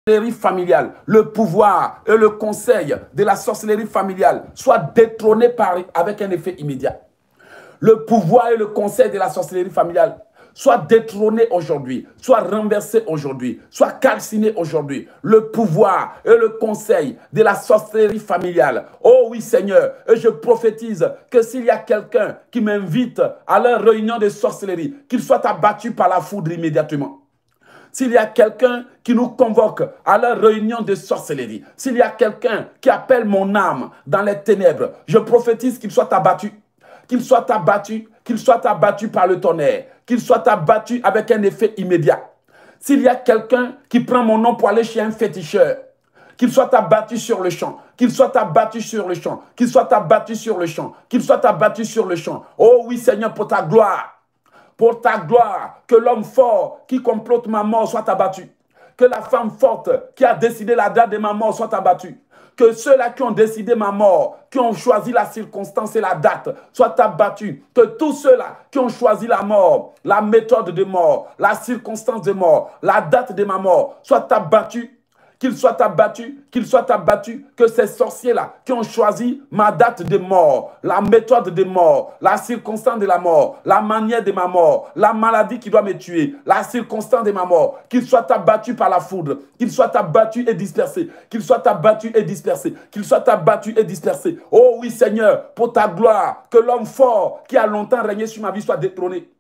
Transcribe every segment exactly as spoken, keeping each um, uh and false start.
sorcellerie familiale, le pouvoir et le conseil de la sorcellerie familiale soient détrônés par, avec un effet immédiat. Le pouvoir et le conseil de la sorcellerie familiale soient détrônés aujourd'hui, soient renversés aujourd'hui, soient calcinés aujourd'hui. Le pouvoir et le conseil de la sorcellerie familiale. Oh oui Seigneur, et je prophétise que s'il y a quelqu'un qui m'invite à leur réunion de sorcellerie, qu'il soit abattu par la foudre immédiatement. S'il y a quelqu'un qui nous convoque à leur réunion de sorcellerie, s'il y a quelqu'un qui appelle mon âme dans les ténèbres, je prophétise qu'il soit abattu. Qu'il soit abattu, qu'il soit abattu par le tonnerre, qu'il soit abattu avec un effet immédiat. S'il y a quelqu'un qui prend mon nom pour aller chez un féticheur, qu'il soit abattu sur le champ, qu'il soit abattu sur le champ, qu'il soit abattu sur le champ, qu'il soit abattu sur le champ. Oh oui Seigneur, pour ta gloire, pour ta gloire, que l'homme fort qui complote ma mort soit abattu, que la femme forte qui a décidé la date de ma mort soit abattue. Que ceux-là qui ont décidé ma mort, qui ont choisi la circonstance et la date, soient abattus. Que tous ceux-là qui ont choisi la mort, la méthode de mort, la circonstance de mort, la date de ma mort, soient abattus. Qu'ils soient abattus, qu'ils soient abattus, que ces sorciers-là qui ont choisi ma date de mort, la méthode de mort, la circonstance de la mort, la manière de ma mort, la maladie qui doit me tuer, la circonstance de ma mort, qu'ils soient abattus par la foudre, qu'ils soient abattus et dispersés, qu'ils soient abattus et dispersés, qu'ils soient abattus et dispersés. Oh oui Seigneur, pour ta gloire, que l'homme fort qui a longtemps régné sur ma vie soit détrôné.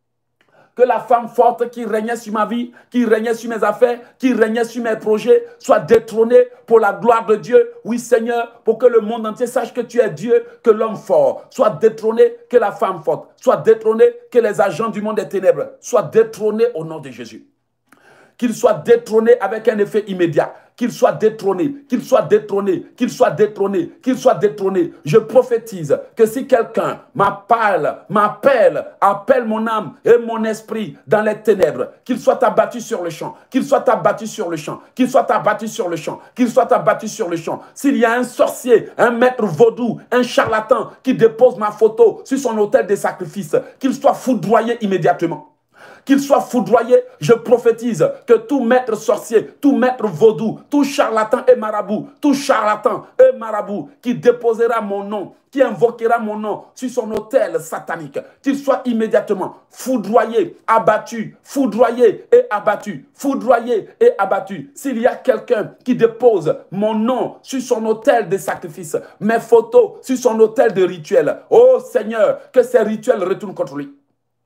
Que la femme forte qui régnait sur ma vie, qui régnait sur mes affaires, qui régnait sur mes projets, soit détrônée pour la gloire de Dieu. Oui, Seigneur, pour que le monde entier sache que tu es Dieu, que l'homme fort soit détrôné, que la femme forte soit détrônée, que les agents du monde des ténèbres soient détrônés au nom de Jésus. Qu'il soit détrôné avec un effet immédiat. Qu'il soit détrôné, qu'il soit détrôné, qu'il soit détrôné, qu'il soit détrôné. Je prophétise que si quelqu'un m'appelle, m'appelle, appelle mon âme et mon esprit dans les ténèbres, qu'il soit abattu sur le champ, qu'il soit abattu sur le champ, qu'il soit abattu sur le champ, qu'il soit abattu sur le champ. S'il y a un sorcier, un maître vaudou, un charlatan qui dépose ma photo sur son autel de sacrifice, qu'il soit foudroyé immédiatement. Qu'il soit foudroyé, je prophétise que tout maître sorcier, tout maître vaudou, tout charlatan et marabout, tout charlatan et marabout qui déposera mon nom, qui invoquera mon nom sur son autel satanique, qu'il soit immédiatement foudroyé, abattu, foudroyé et abattu, foudroyé et abattu. S'il y a quelqu'un qui dépose mon nom sur son autel de sacrifice, mes photos sur son autel de rituel, oh Seigneur, que ces rituels retournent contre lui.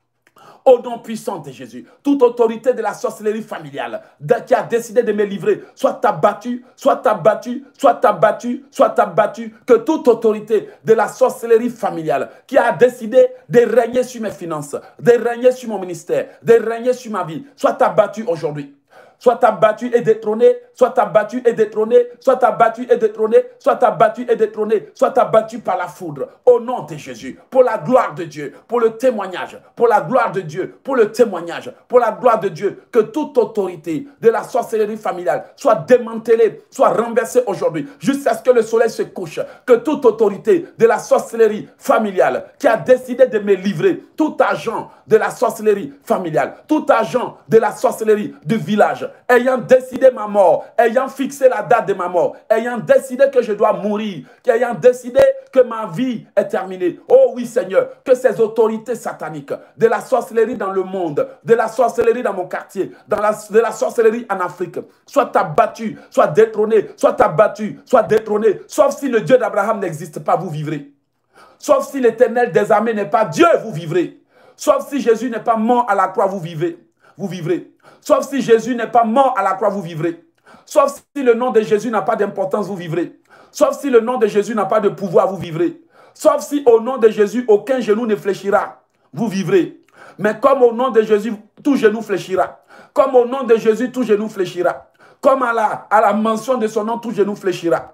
Au nom puissant de Jésus, toute autorité de la sorcellerie familiale qui a décidé de me livrer, soit abattue, soit abattue, soit abattue, soit abattue. Que toute autorité de la sorcellerie familiale qui a décidé de régner sur mes finances, de régner sur mon ministère, de régner sur ma vie, soit abattue aujourd'hui. Soit abattu et détrôné, soit abattu et détrôné, soit abattu et détrôné, soit abattu et détrôné, soit abattu par la foudre. Au nom de Jésus, pour la gloire de Dieu, pour le témoignage, pour la gloire de Dieu, pour le témoignage, pour la gloire de Dieu, que toute autorité de la sorcellerie familiale soit démantelée, soit renversée aujourd'hui, jusqu'à ce que le soleil se couche. Que toute autorité de la sorcellerie familiale qui a décidé de me livrer, tout agent de la sorcellerie familiale, tout agent de la sorcellerie du village, ayant décidé ma mort, ayant fixé la date de ma mort, ayant décidé que je dois mourir, ayant décidé que ma vie est terminée. Oh oui Seigneur, que ces autorités sataniques de la sorcellerie dans le monde, de la sorcellerie dans mon quartier, dans la, de la sorcellerie en Afrique, soient abattues, soient détrônées, soient abattues, soient détrônées. Sauf si le Dieu d'Abraham n'existe pas, vous vivrez. Sauf si l'Éternel des armées n'est pas Dieu, vous vivrez. Sauf si Jésus n'est pas mort à la croix, vous vivez. Vous vivrez. Sauf si Jésus n'est pas mort à la croix, vous vivrez. Sauf si le nom de Jésus n'a pas d'importance, vous vivrez. Sauf si le nom de Jésus n'a pas de pouvoir, vous vivrez. Sauf si au nom de Jésus, aucun genou ne fléchira, vous vivrez. Mais comme au nom de Jésus, tout genou fléchira. Comme au nom de Jésus, tout genou fléchira. Comme à la, à la mention de son nom, tout genou fléchira.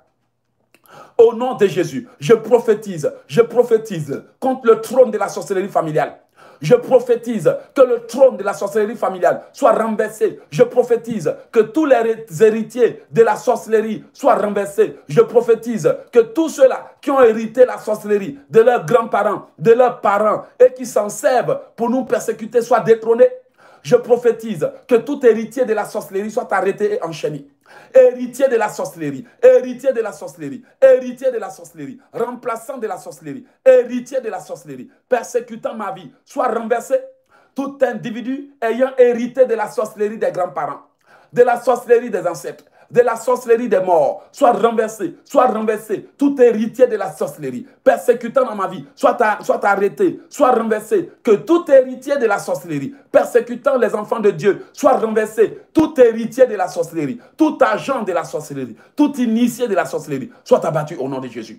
Au nom de Jésus, je prophétise, je prophétise contre le trône de la sorcellerie familiale. Je prophétise que le trône de la sorcellerie familiale soit renversé. Je prophétise que tous les héritiers de la sorcellerie soient renversés. Je prophétise que tous ceux-là qui ont hérité la sorcellerie de leurs grands-parents, de leurs parents et qui s'en servent pour nous persécuter soient détrônés. Je prophétise que tout héritier de la sorcellerie soit arrêté et enchaîné. Héritier de la sorcellerie, héritier de la sorcellerie, héritier de la sorcellerie, remplaçant de la sorcellerie, héritier de la sorcellerie, persécutant ma vie, soit renversé. Tout individu ayant hérité de la sorcellerie des grands-parents, de la sorcellerie des ancêtres, de la sorcellerie des morts, soit renversé, soit renversé, tout héritier de la sorcellerie, persécutant dans ma vie, soit, à, soit arrêté, soit renversé, que tout héritier de la sorcellerie, persécutant les enfants de Dieu, soit renversé, tout héritier de la sorcellerie, tout agent de la sorcellerie, tout initié de la sorcellerie, soit abattu au nom de Jésus.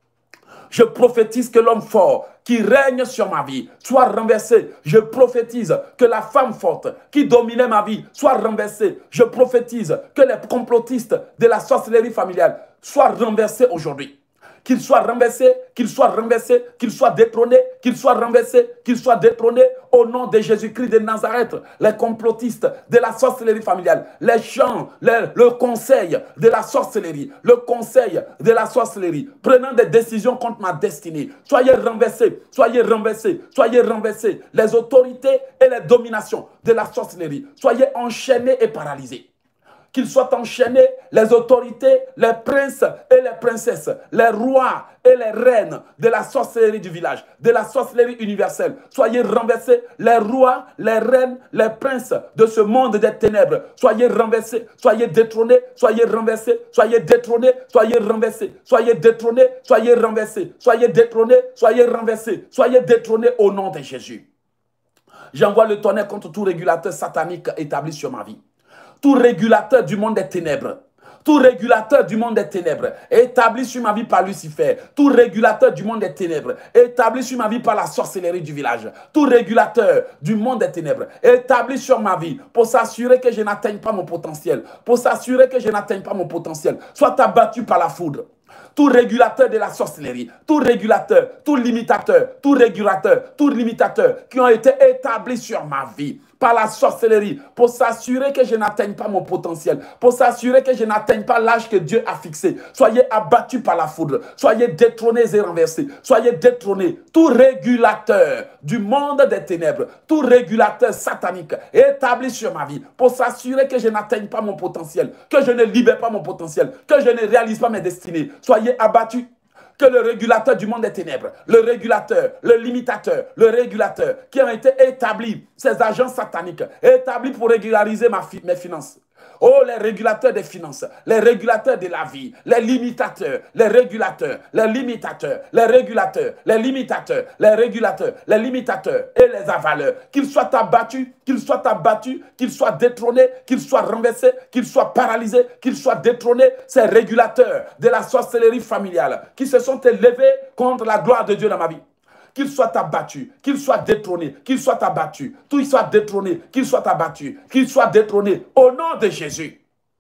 Je prophétise que l'homme fort qui règne sur ma vie soit renversé. Je prophétise que la femme forte qui dominait ma vie soit renversée. Je prophétise que les complotistes de la sorcellerie familiale soient renversés aujourd'hui. Qu'il soit renversé, qu'il soit renversé, qu'il soit détrôné, qu'il soit renversé, qu'il soit détrôné au nom de Jésus-Christ de Nazareth. Les complotistes de la sorcellerie familiale, les gens, les, le conseil de la sorcellerie, le conseil de la sorcellerie, prenant des décisions contre ma destinée. Soyez renversés, soyez renversés, soyez renversés. Les autorités et les dominations de la sorcellerie, soyez enchaînés et paralysés. Qu'ils soient enchaînés, les autorités, les princes et les princesses, les rois et les reines de la sorcellerie du village, de la sorcellerie universelle. Soyez renversés, les rois, les reines, les princes de ce monde des ténèbres. Soyez renversés, soyez détrônés, soyez renversés, soyez détrônés, soyez renversés, soyez détrônés, soyez renversés, soyez détrônés, soyez renversés, soyez détrônés au nom de Jésus. J'envoie le tonnerre contre tout régulateur satanique établi sur ma vie. Tout régulateur du monde des ténèbres, tout régulateur du monde des ténèbres, établi sur ma vie par Lucifer, tout régulateur du monde des ténèbres, établi sur ma vie par la sorcellerie du village, tout régulateur du monde des ténèbres, établi sur ma vie pour s'assurer que je n'atteigne pas mon potentiel, pour s'assurer que je n'atteigne pas mon potentiel, soit abattu par la foudre. Tout régulateur de la sorcellerie, tout régulateur, tout limitateur, tout régulateur, tout limitateur qui ont été établis sur ma vie par la sorcellerie pour s'assurer que je n'atteigne pas mon potentiel, pour s'assurer que je n'atteigne pas l'âge que Dieu a fixé. Soyez abattus par la foudre, soyez détrônés et renversés, soyez détrônés. Tout régulateur du monde des ténèbres, tout régulateur satanique établi sur ma vie pour s'assurer que je n'atteigne pas mon potentiel, que je ne libère pas mon potentiel, que je ne réalise pas mes destinées. Soyez abattus. Que le régulateur du monde des ténèbres, le régulateur, le limitateur, le régulateur qui ont été établis, ces agents sataniques, établis pour régulariser ma fi mes finances. Oh, les régulateurs des finances, les régulateurs de la vie, les limitateurs, les régulateurs, les limitateurs, les régulateurs, les limitateurs, les régulateurs, les limitateurs et les avaleurs, qu'ils soient abattus, qu'ils soient abattus, qu'ils soient détrônés, qu'ils soient renversés, qu'ils soient paralysés, qu'ils soient détrônés, ces régulateurs de la sorcellerie familiale qui se sont élevés contre la gloire de Dieu dans ma vie. Qu'ils soient abattus, qu'ils soient détrônés, qu'ils soient abattus, qu'ils soient détrônés, qu'ils soient abattus, qu'ils soient détrônés au nom de Jésus.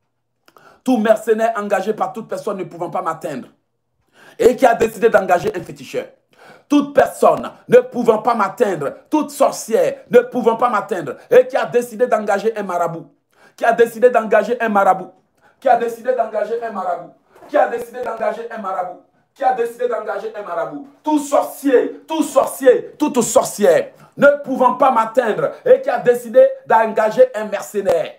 Tout mercenaire engagé par toute personne ne pouvant pas m'atteindre et qui a décidé d'engager un féticheur. Toute personne ne pouvant pas m'atteindre, toute sorcière ne pouvant pas m'atteindre et qui a décidé d'engager un marabout, qui a décidé d'engager un marabout, qui a décidé d'engager un marabout, qui a décidé d'engager un marabout. Qui a décidé d'engager un marabout. Tout sorcier, tout sorcier, toute sorcière ne pouvant pas m'atteindre et qui a décidé d'engager un mercenaire.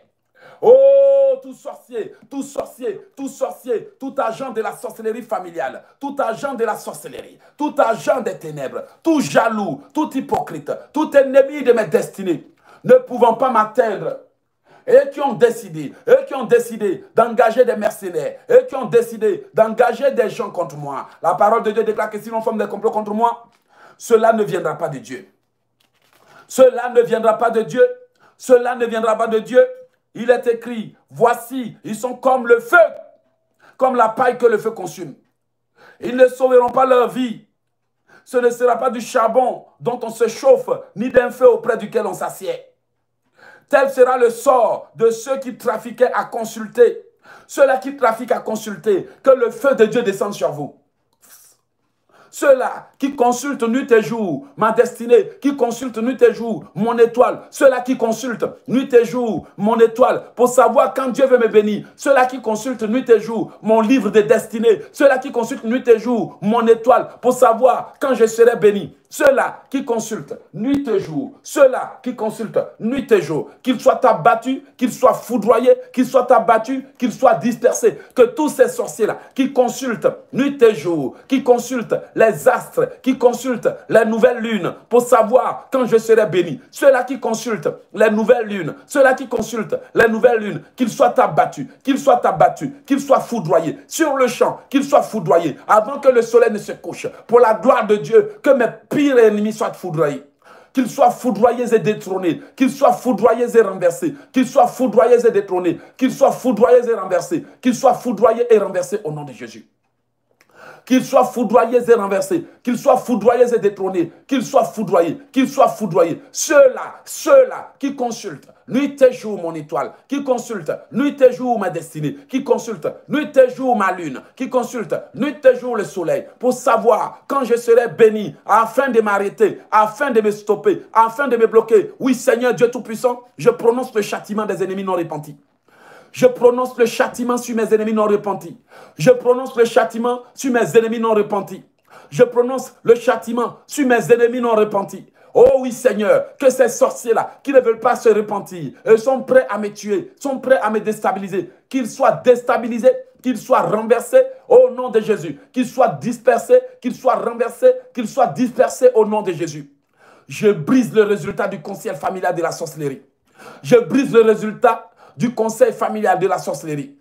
Oh, tout sorcier, tout sorcier, tout sorcier, tout agent de la sorcellerie familiale, tout agent de la sorcellerie, tout agent des ténèbres, tout jaloux, tout hypocrite, tout ennemi de mes destinées, ne pouvant pas m'atteindre. Et qui ont décidé, et qui ont décidé d'engager des mercenaires, et qui ont décidé d'engager des gens contre moi. La parole de Dieu déclare que si l'on forme des complots contre moi, cela ne viendra pas de Dieu. Cela ne viendra pas de Dieu. Cela ne viendra pas de Dieu. Il est écrit, voici, ils sont comme le feu, comme la paille que le feu consume. Ils ne sauveront pas leur vie. Ce ne sera pas du charbon dont on se chauffe, ni d'un feu auprès duquel on s'assied. Tel sera le sort de ceux qui trafiquaient à consulter. Ceux-là qui trafiquent à consulter, que le feu de Dieu descende sur vous. Ceux-là qui consultent nuit et jour ma destinée, qui consultent nuit et jour mon étoile. Ceux-là qui consultent nuit et jour mon étoile pour savoir quand Dieu veut me bénir. Ceux-là qui consultent nuit et jour mon livre de destinée. Ceux-là qui consultent nuit et jour mon étoile pour savoir quand je serai béni. ceux-là qui consultent nuit et jour, ceux-là qui consultent nuit et jour, qu'ils soient abattus, qu'ils soient foudroyés, qu'ils soient abattus, qu'ils soient dispersés, que tous ces sorciers-là qui consultent nuit et jour, qui consultent les astres, qui consultent les nouvelles lunes pour savoir quand je serai béni, ceux-là qui consultent les nouvelles lunes, ceux-là qui consultent les nouvelles lunes, qu'ils soient abattus, qu'ils soient abattus, qu'ils soient foudroyés, sur le champ, qu'ils soient foudroyés, avant que le soleil ne se couche, pour la gloire de Dieu, que mes pires ennemis soient foudroyés. Qu'ils soient foudroyés et détrônés, qu'ils soient foudroyés et renversés, qu'ils soient foudroyés et détrônés, qu'ils soient foudroyés et renversés, qu'ils soient foudroyés et renversés au nom de Jésus. Qu'ils soient foudroyés et renversés, qu'ils soient foudroyés et détrônés, qu'ils soient foudroyés, qu'ils soient foudroyés. Ceux-là, ceux-là qui consultent nuit et jour mon étoile, qui consultent nuit et jour ma destinée, qui consultent nuit et jour ma lune, qui consultent nuit et jour le soleil, pour savoir quand je serai béni, afin de m'arrêter, afin de me stopper, afin de me bloquer. Oui, Seigneur Dieu Tout-Puissant, je prononce le châtiment des ennemis non repentis. Je prononce le châtiment sur mes ennemis non repentis. Je prononce le châtiment sur mes ennemis non repentis. Je prononce le châtiment sur mes ennemis non repentis. Oh oui Seigneur, que ces sorciers-là qui ne veulent pas se repentir, eux sont prêts à me tuer, sont prêts à me déstabiliser, qu'ils soient déstabilisés, qu'ils soient renversés au nom de Jésus, qu'ils soient dispersés, qu'ils soient renversés, qu'ils soient dispersés au nom de Jésus. Je brise le résultat du conseil familial de la sorcellerie. Je brise le résultat du conseil familial de la sorcellerie.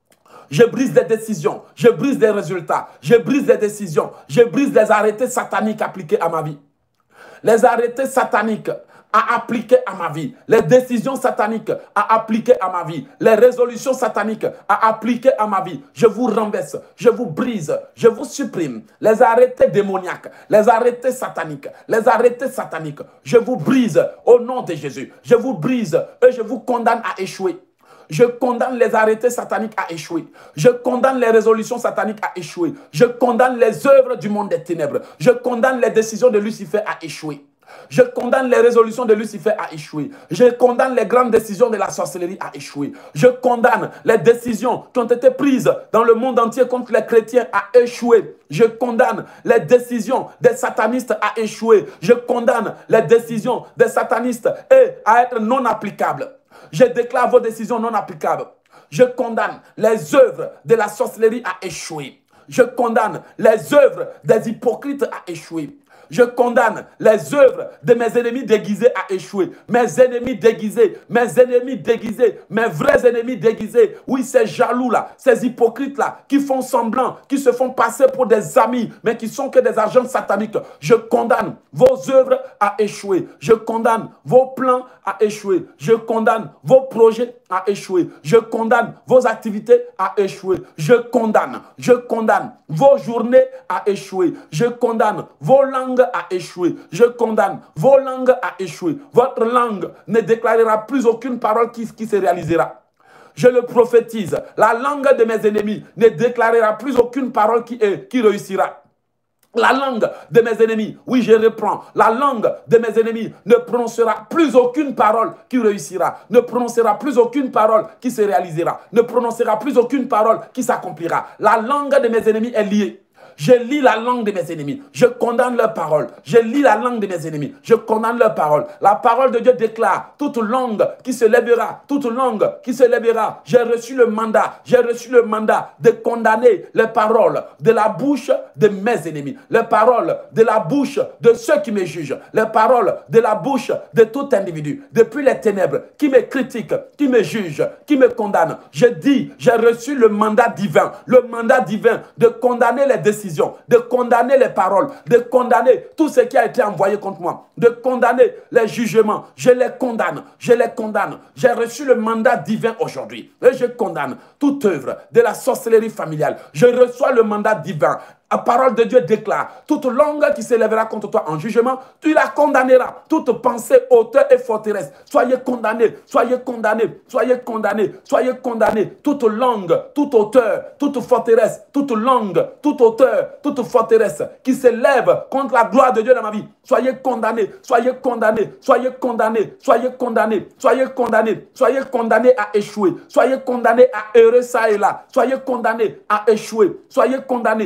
Je brise des décisions, je brise des résultats, je brise des décisions, je brise les arrêtés sataniques appliqués à ma vie. Les arrêtés sataniques à appliquer à ma vie, les décisions sataniques à appliquer à ma vie, les résolutions sataniques à appliquer à ma vie. Je vous renverse, je vous brise, je vous supprime. Les arrêtés démoniaques, les arrêtés sataniques, les arrêtés sataniques, je vous brise au nom de Jésus. Je vous brise et je vous condamne à échouer. Je condamne les arrêtés sataniques à échouer. Je condamne les résolutions sataniques à échouer. Je condamne les œuvres du monde des ténèbres. Je condamne les décisions de Lucifer à échouer. Je condamne les résolutions de Lucifer à échouer. Je condamne les grandes décisions de la sorcellerie à échouer. Je condamne les décisions qui ont été prises dans le monde entier contre les chrétiens à échouer. Je condamne les décisions des satanistes à échouer. Je condamne les décisions des satanistes et à être non applicables. Je déclare vos décisions non applicables. Je condamne les œuvres de la sorcellerie à échouer. Je condamne les œuvres des hypocrites à échouer. Je condamne les œuvres de mes ennemis déguisés à échouer. Mes ennemis déguisés, mes ennemis déguisés, mes vrais ennemis déguisés. Oui, ces jaloux-là, ces hypocrites-là, qui font semblant, qui se font passer pour des amis, mais qui sont que des agents sataniques. Je condamne vos œuvres à échouer. Je condamne vos plans à échouer. Je condamne vos projets à échouer. Je condamne vos activités à échouer. Je condamne, je condamne vos journées à échouer. Je condamne vos langues à échouer. Je condamne vos langues à échouer. Votre langue ne déclarera plus aucune parole qui, qui se réalisera. Je le prophétise. La langue de mes ennemis ne déclarera plus aucune parole qui, est, qui réussira. La langue de mes ennemis, oui, je reprends. La langue de mes ennemis ne prononcera plus aucune parole qui réussira. Ne prononcera plus aucune parole qui se réalisera. Ne prononcera plus aucune parole qui s'accomplira. La langue de mes ennemis est liée. Je lis la langue de mes ennemis. Je condamne leurs paroles. Je lis la langue de mes ennemis. Je condamne leurs paroles. La parole de Dieu déclare toute langue qui se lèvera, toute langue qui se lèvera. J'ai reçu le mandat. J'ai reçu le mandat de condamner les paroles de la bouche de mes ennemis. Les paroles de la bouche de ceux qui me jugent. Les paroles de la bouche de tout individu. Depuis les ténèbres qui me critiquent, qui me jugent, qui me condamnent. Je dis, j'ai reçu le mandat divin. Le mandat divin de condamner les décisions, de condamner les paroles, de condamner tout ce qui a été envoyé contre moi, de condamner les jugements. Je les condamne, je les condamne. J'ai reçu le mandat divin aujourd'hui et je condamne toute œuvre de la sorcellerie familiale. Je reçois le mandat divin. La parole de Dieu déclare, toute langue qui s'élèvera contre toi en jugement, tu la condamneras. Toute pensée, hauteur et forteresse, soyez condamnés, soyez condamnés, soyez condamnés, soyez condamnés. Toute langue, toute hauteur, toute forteresse, toute langue, toute hauteur, toute forteresse qui s'élève contre la gloire de Dieu dans ma vie, soyez condamnés, soyez condamnés, soyez condamnés, soyez condamnés, soyez condamnés, soyez condamnés à échouer, soyez condamnés à errer ça et là, soyez condamnés à échouer, soyez condamnés. Je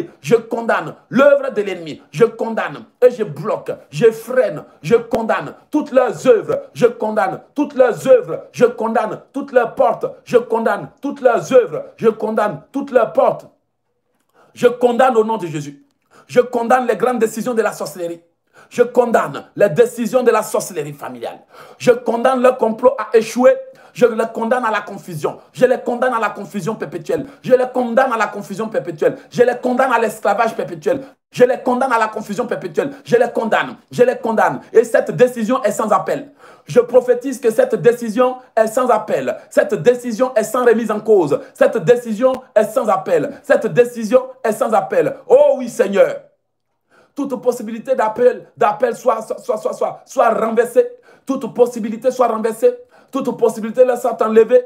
condamne l'œuvre de l'ennemi. Je condamne et je bloque, je freine, je condamne toutes leurs œuvres. Je condamne toutes leurs œuvres. Je condamne toutes leurs portes. Je condamne toutes leurs œuvres. Je condamne toutes leurs portes. Je condamne au nom de Jésus. Je condamne les grandes décisions de la sorcellerie. Je condamne les décisions de la sorcellerie familiale. Je condamne le complot à échouer. Je les condamne à la confusion. Je les condamne à la confusion perpétuelle. Je les condamne à la confusion perpétuelle. Je les condamne à l'esclavage perpétuel. Je les condamne à la confusion perpétuelle. Je les condamne. Je les condamne. Et cette décision est sans appel. Je prophétise que cette décision est sans appel. Cette décision est sans remise en cause. Cette décision est sans appel. Cette décision est sans appel. Oh oui, Seigneur. Toute possibilité d'appel, d'appel soit, soit, soit, soit, soit renversée. Toute possibilité soit renversée. Toute possibilité là soit enlevée.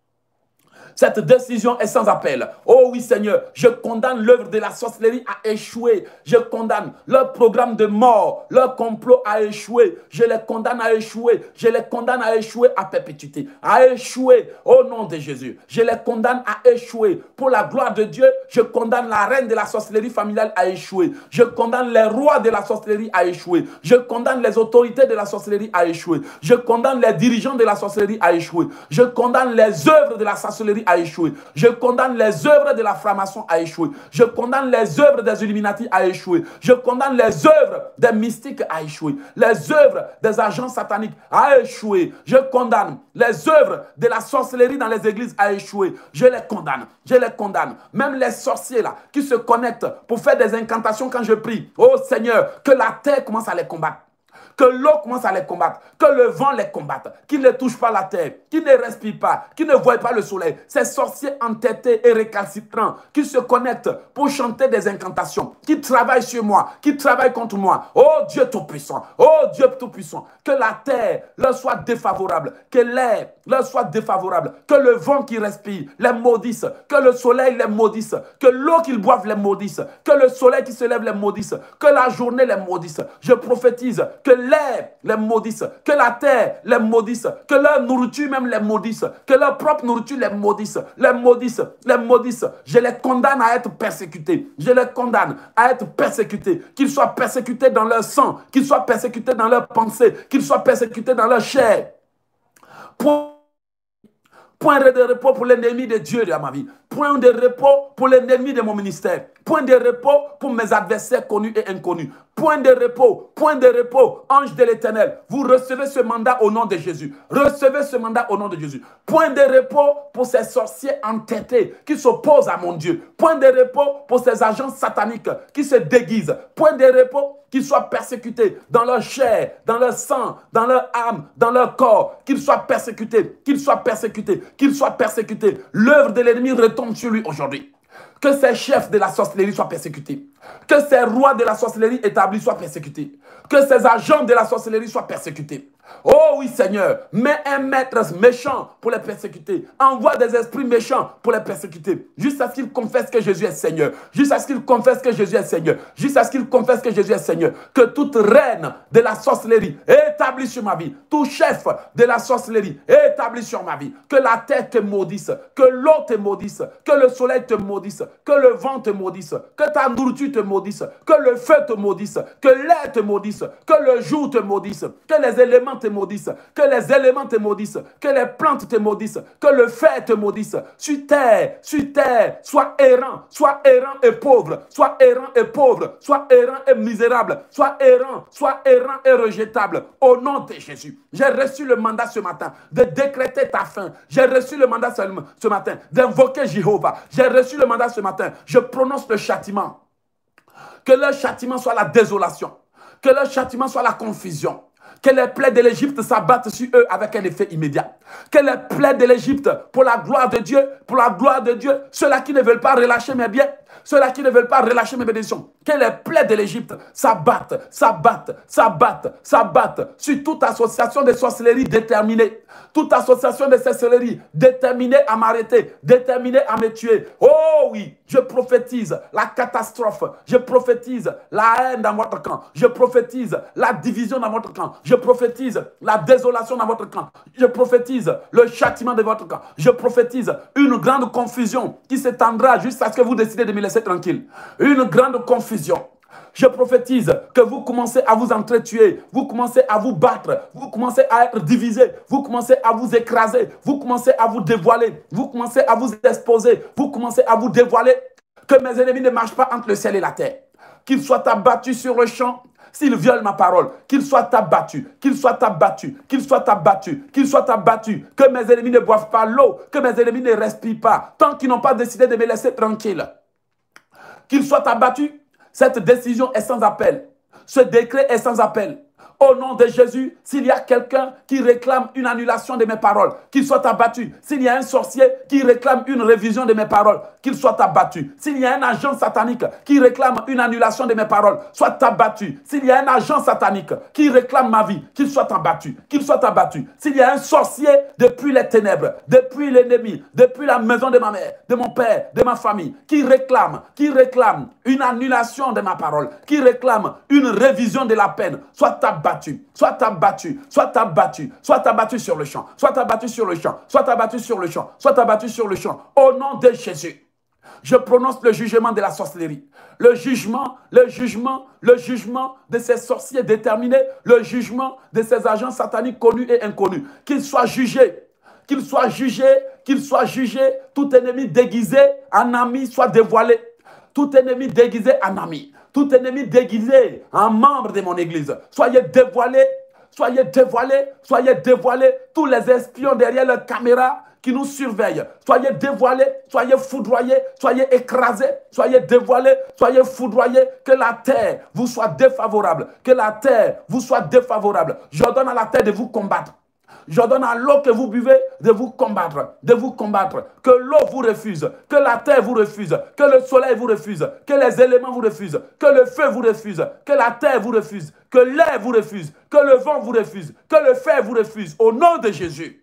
Cette décision est sans appel. Oh oui, Seigneur, je condamne l'œuvre de la sorcellerie à échouer. Je condamne leur programme de mort, leur complot à échouer. Je les condamne à échouer. Je les condamne à échouer à perpétuité. À échouer au nom de Jésus. Je les condamne à échouer. Pour la gloire de Dieu, je condamne la reine de la sorcellerie familiale à échouer. Je condamne les rois de la sorcellerie à échouer. Je condamne les autorités de la sorcellerie à échouer. Je condamne les dirigeants de la sorcellerie à échouer. Je condamne les œuvres de la sorcellerie à échouer. Je condamne les œuvres de la franc-maçon à échouer. Je condamne les œuvres des Illuminati à échouer. Je condamne les œuvres des mystiques à échouer. Les œuvres des agents sataniques à échouer. Je condamne les œuvres de la sorcellerie dans les églises à échouer. Je les condamne. Je les condamne. Même les sorciers là qui se connectent pour faire des incantations quand je prie. Oh Seigneur, que la terre commence à les combattre. Que l'eau commence à les combattre, que le vent les combatte, qu'ils ne touchent pas la terre, qu'ils ne respirent pas, qu'ils ne voient pas le soleil. Ces sorciers entêtés et récalcitrants qui se connectent pour chanter des incantations, qui travaillent sur moi, qui travaillent contre moi. Oh Dieu Tout-Puissant, oh Dieu Tout-Puissant, que la terre leur soit défavorable, que l'air leur soit défavorable, que le vent qui respire les maudisse, que le soleil les maudisse, que l'eau qu'ils boivent les maudisse, que le soleil qui se lève les maudisse, que la journée les maudisse. Je prophétise que l'air les maudisse, que la terre les maudisse, que leur nourriture même les maudisse, que leur propre nourriture les maudisse, les maudisse, les maudisse. Je les condamne à être persécutés. Je les condamne à être persécutés. Qu'ils soient persécutés dans leur sang, qu'ils soient persécutés dans leurs pensées, qu'ils soient persécutés dans leur chair. Point, point de repos pour l'ennemi de Dieu dans ma vie. Point de repos pour l'ennemi de mon ministère. Point de repos pour mes adversaires connus et inconnus. Point de repos, point de repos, ange de l'Éternel. Vous recevez ce mandat au nom de Jésus. Recevez ce mandat au nom de Jésus. Point de repos pour ces sorciers entêtés qui s'opposent à mon Dieu. Point de repos pour ces agents sataniques qui se déguisent. Point de repos qu'ils soient persécutés dans leur chair, dans leur sang, dans leur âme, dans leur corps. Qu'ils soient persécutés, qu'ils soient persécutés, qu'ils soient persécutés. L'œuvre de l'ennemi retombe sur lui aujourd'hui. Que ces chefs de la sorcellerie soient persécutés. Que ces rois de la sorcellerie établis soient persécutés. Que ces agents de la sorcellerie soient persécutés. Oh oui Seigneur, mets un maître méchant pour les persécuter. Envoie des esprits méchants pour les persécuter. Jusqu'à ce qu'ils confessent que Jésus est Seigneur. Jusqu'à ce qu'ils confessent que Jésus est Seigneur. Jusqu'à ce qu'ils confessent que Jésus est Seigneur. Que toute reine de la sorcellerie établie sur ma vie. Tout chef de la sorcellerie établi sur ma vie. Que la terre te maudisse. Que l'eau te maudisse. Que le soleil te maudisse. Que le vent te maudisse. Que ta nourriture te maudisse. Que le feu te maudisse. Que l'air te maudisse. Que le jour te maudisse. Que les éléments te maudissent, que les éléments te maudissent, que les plantes te maudissent, que le fer te maudisse. Sur terre, sur terre, sois errant, sois errant et pauvre, sois errant et pauvre, sois errant et misérable, sois errant, sois errant et rejetable. Au nom de Jésus, j'ai reçu le mandat ce matin de décréter ta fin. J'ai reçu le mandat ce matin d'invoquer Jéhovah. J'ai reçu le mandat ce matin. Je prononce le châtiment. Que le châtiment soit la désolation. Que le châtiment soit la confusion. Que les plaies de l'Égypte s'abattent sur eux avec un effet immédiat. Que les plaies de l'Égypte, pour la gloire de Dieu, pour la gloire de Dieu, ceux-là qui ne veulent pas relâcher mes biens, ceux-là qui ne veulent pas relâcher mes bénédictions, que les plaies de l'Égypte s'abattent, s'abattent, s'abattent, s'abattent sur toute association de sorcellerie déterminée, toute association de sorcellerie déterminée à m'arrêter, déterminée à me tuer. Oh oui, je prophétise la catastrophe, je prophétise la haine dans votre camp, je prophétise la division dans votre camp, je prophétise la désolation dans votre camp, je prophétise prophétise le châtiment de votre camp. Je prophétise une grande confusion qui s'étendra jusqu'à ce que vous décidez de me laisser tranquille. Une grande confusion. Je prophétise que vous commencez à vous entretuer, vous commencez à vous battre, vous commencez à être divisés, vous commencez à vous écraser, vous commencez à vous dévoiler, vous commencez à vous exposer, vous commencez à vous dévoiler. Que mes ennemis ne marchent pas entre le ciel et la terre. Qu'ils soient abattus sur le champ. S'ils violent ma parole, qu'ils soient abattus, qu'ils soient abattus, qu'ils soient abattus, qu'ils soient abattus, que mes ennemis ne boivent pas l'eau, que mes ennemis ne respirent pas, tant qu'ils n'ont pas décidé de me laisser tranquille. Qu'ils soient abattus, cette décision est sans appel, ce décret est sans appel. Au nom de Jésus, s'il y a quelqu'un qui réclame une annulation de mes paroles, qu'il soit abattu. S'il y a un sorcier qui réclame une révision de mes paroles, qu'il soit abattu. S'il y a un agent satanique qui réclame une annulation de mes paroles, soit abattu. S'il y a un agent satanique qui réclame ma vie, qu'il soit abattu. Qu'il soit abattu. S'il y a un sorcier depuis les ténèbres, depuis l'ennemi, depuis la maison de ma mère, de mon père, de ma famille, qui réclame, qui réclame une annulation de ma parole, qui réclame une révision de la peine, soit abattu. Soit abattu, soit abattu, soit abattu sur le champ, soit abattu sur le champ, soit abattu sur le champ, soit abattu sur le champ. Au nom de Jésus, je prononce le jugement de la sorcellerie. Le jugement, le jugement, le jugement de ces sorciers déterminés, le jugement de ces agents sataniques connus et inconnus. Qu'ils soient jugés, qu'ils soient jugés, qu'ils soient jugés, tout ennemi déguisé en ami soit dévoilé. Tout ennemi déguisé en ami. Tout ennemi déguisé en membre de mon église, soyez dévoilés, soyez dévoilés, soyez dévoilés, tous les espions derrière la caméra qui nous surveillent, soyez dévoilés, soyez foudroyés, soyez écrasés, soyez dévoilés, soyez foudroyés, que la terre vous soit défavorable, que la terre vous soit défavorable. J'ordonne à la terre de vous combattre. J'ordonne à l'eau que vous buvez de vous combattre, de vous combattre. Que l'eau vous refuse, que la terre vous refuse, que le soleil vous refuse, que les éléments vous refusent, que le feu vous refuse, que la terre vous refuse, que l'air vous refuse, que le vent vous refuse, que le fer vous refuse. Au nom de Jésus,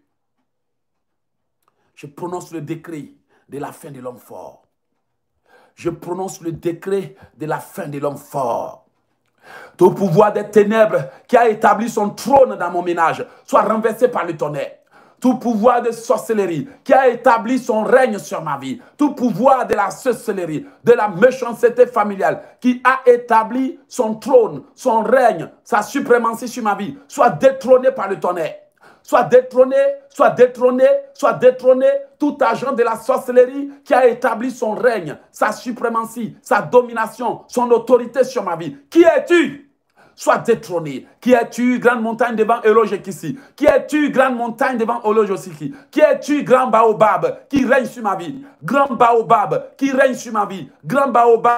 je prononce le décret de la fin de l'homme fort. Je prononce le décret de la fin de l'homme fort. Tout pouvoir des ténèbres qui a établi son trône dans mon ménage soit renversé par le tonnerre. Tout pouvoir de sorcellerie qui a établi son règne sur ma vie. Tout pouvoir de la sorcellerie, de la méchanceté familiale qui a établi son trône, son règne, sa suprématie sur ma vie soit détrôné par le tonnerre. Soit détrôné, soit détrôné, soit détrôné tout agent de la sorcellerie qui a établi son règne, sa suprématie, sa domination, son autorité sur ma vie. Qui es-tu? Sois détrôné. Qui es-tu, grande montagne devant Elojekisi? Qui es-tu, grande montagne devant Olojosiki? Qui es-tu, grand baobab qui règne sur ma vie? Grand baobab qui règne sur ma vie. Grand baobab.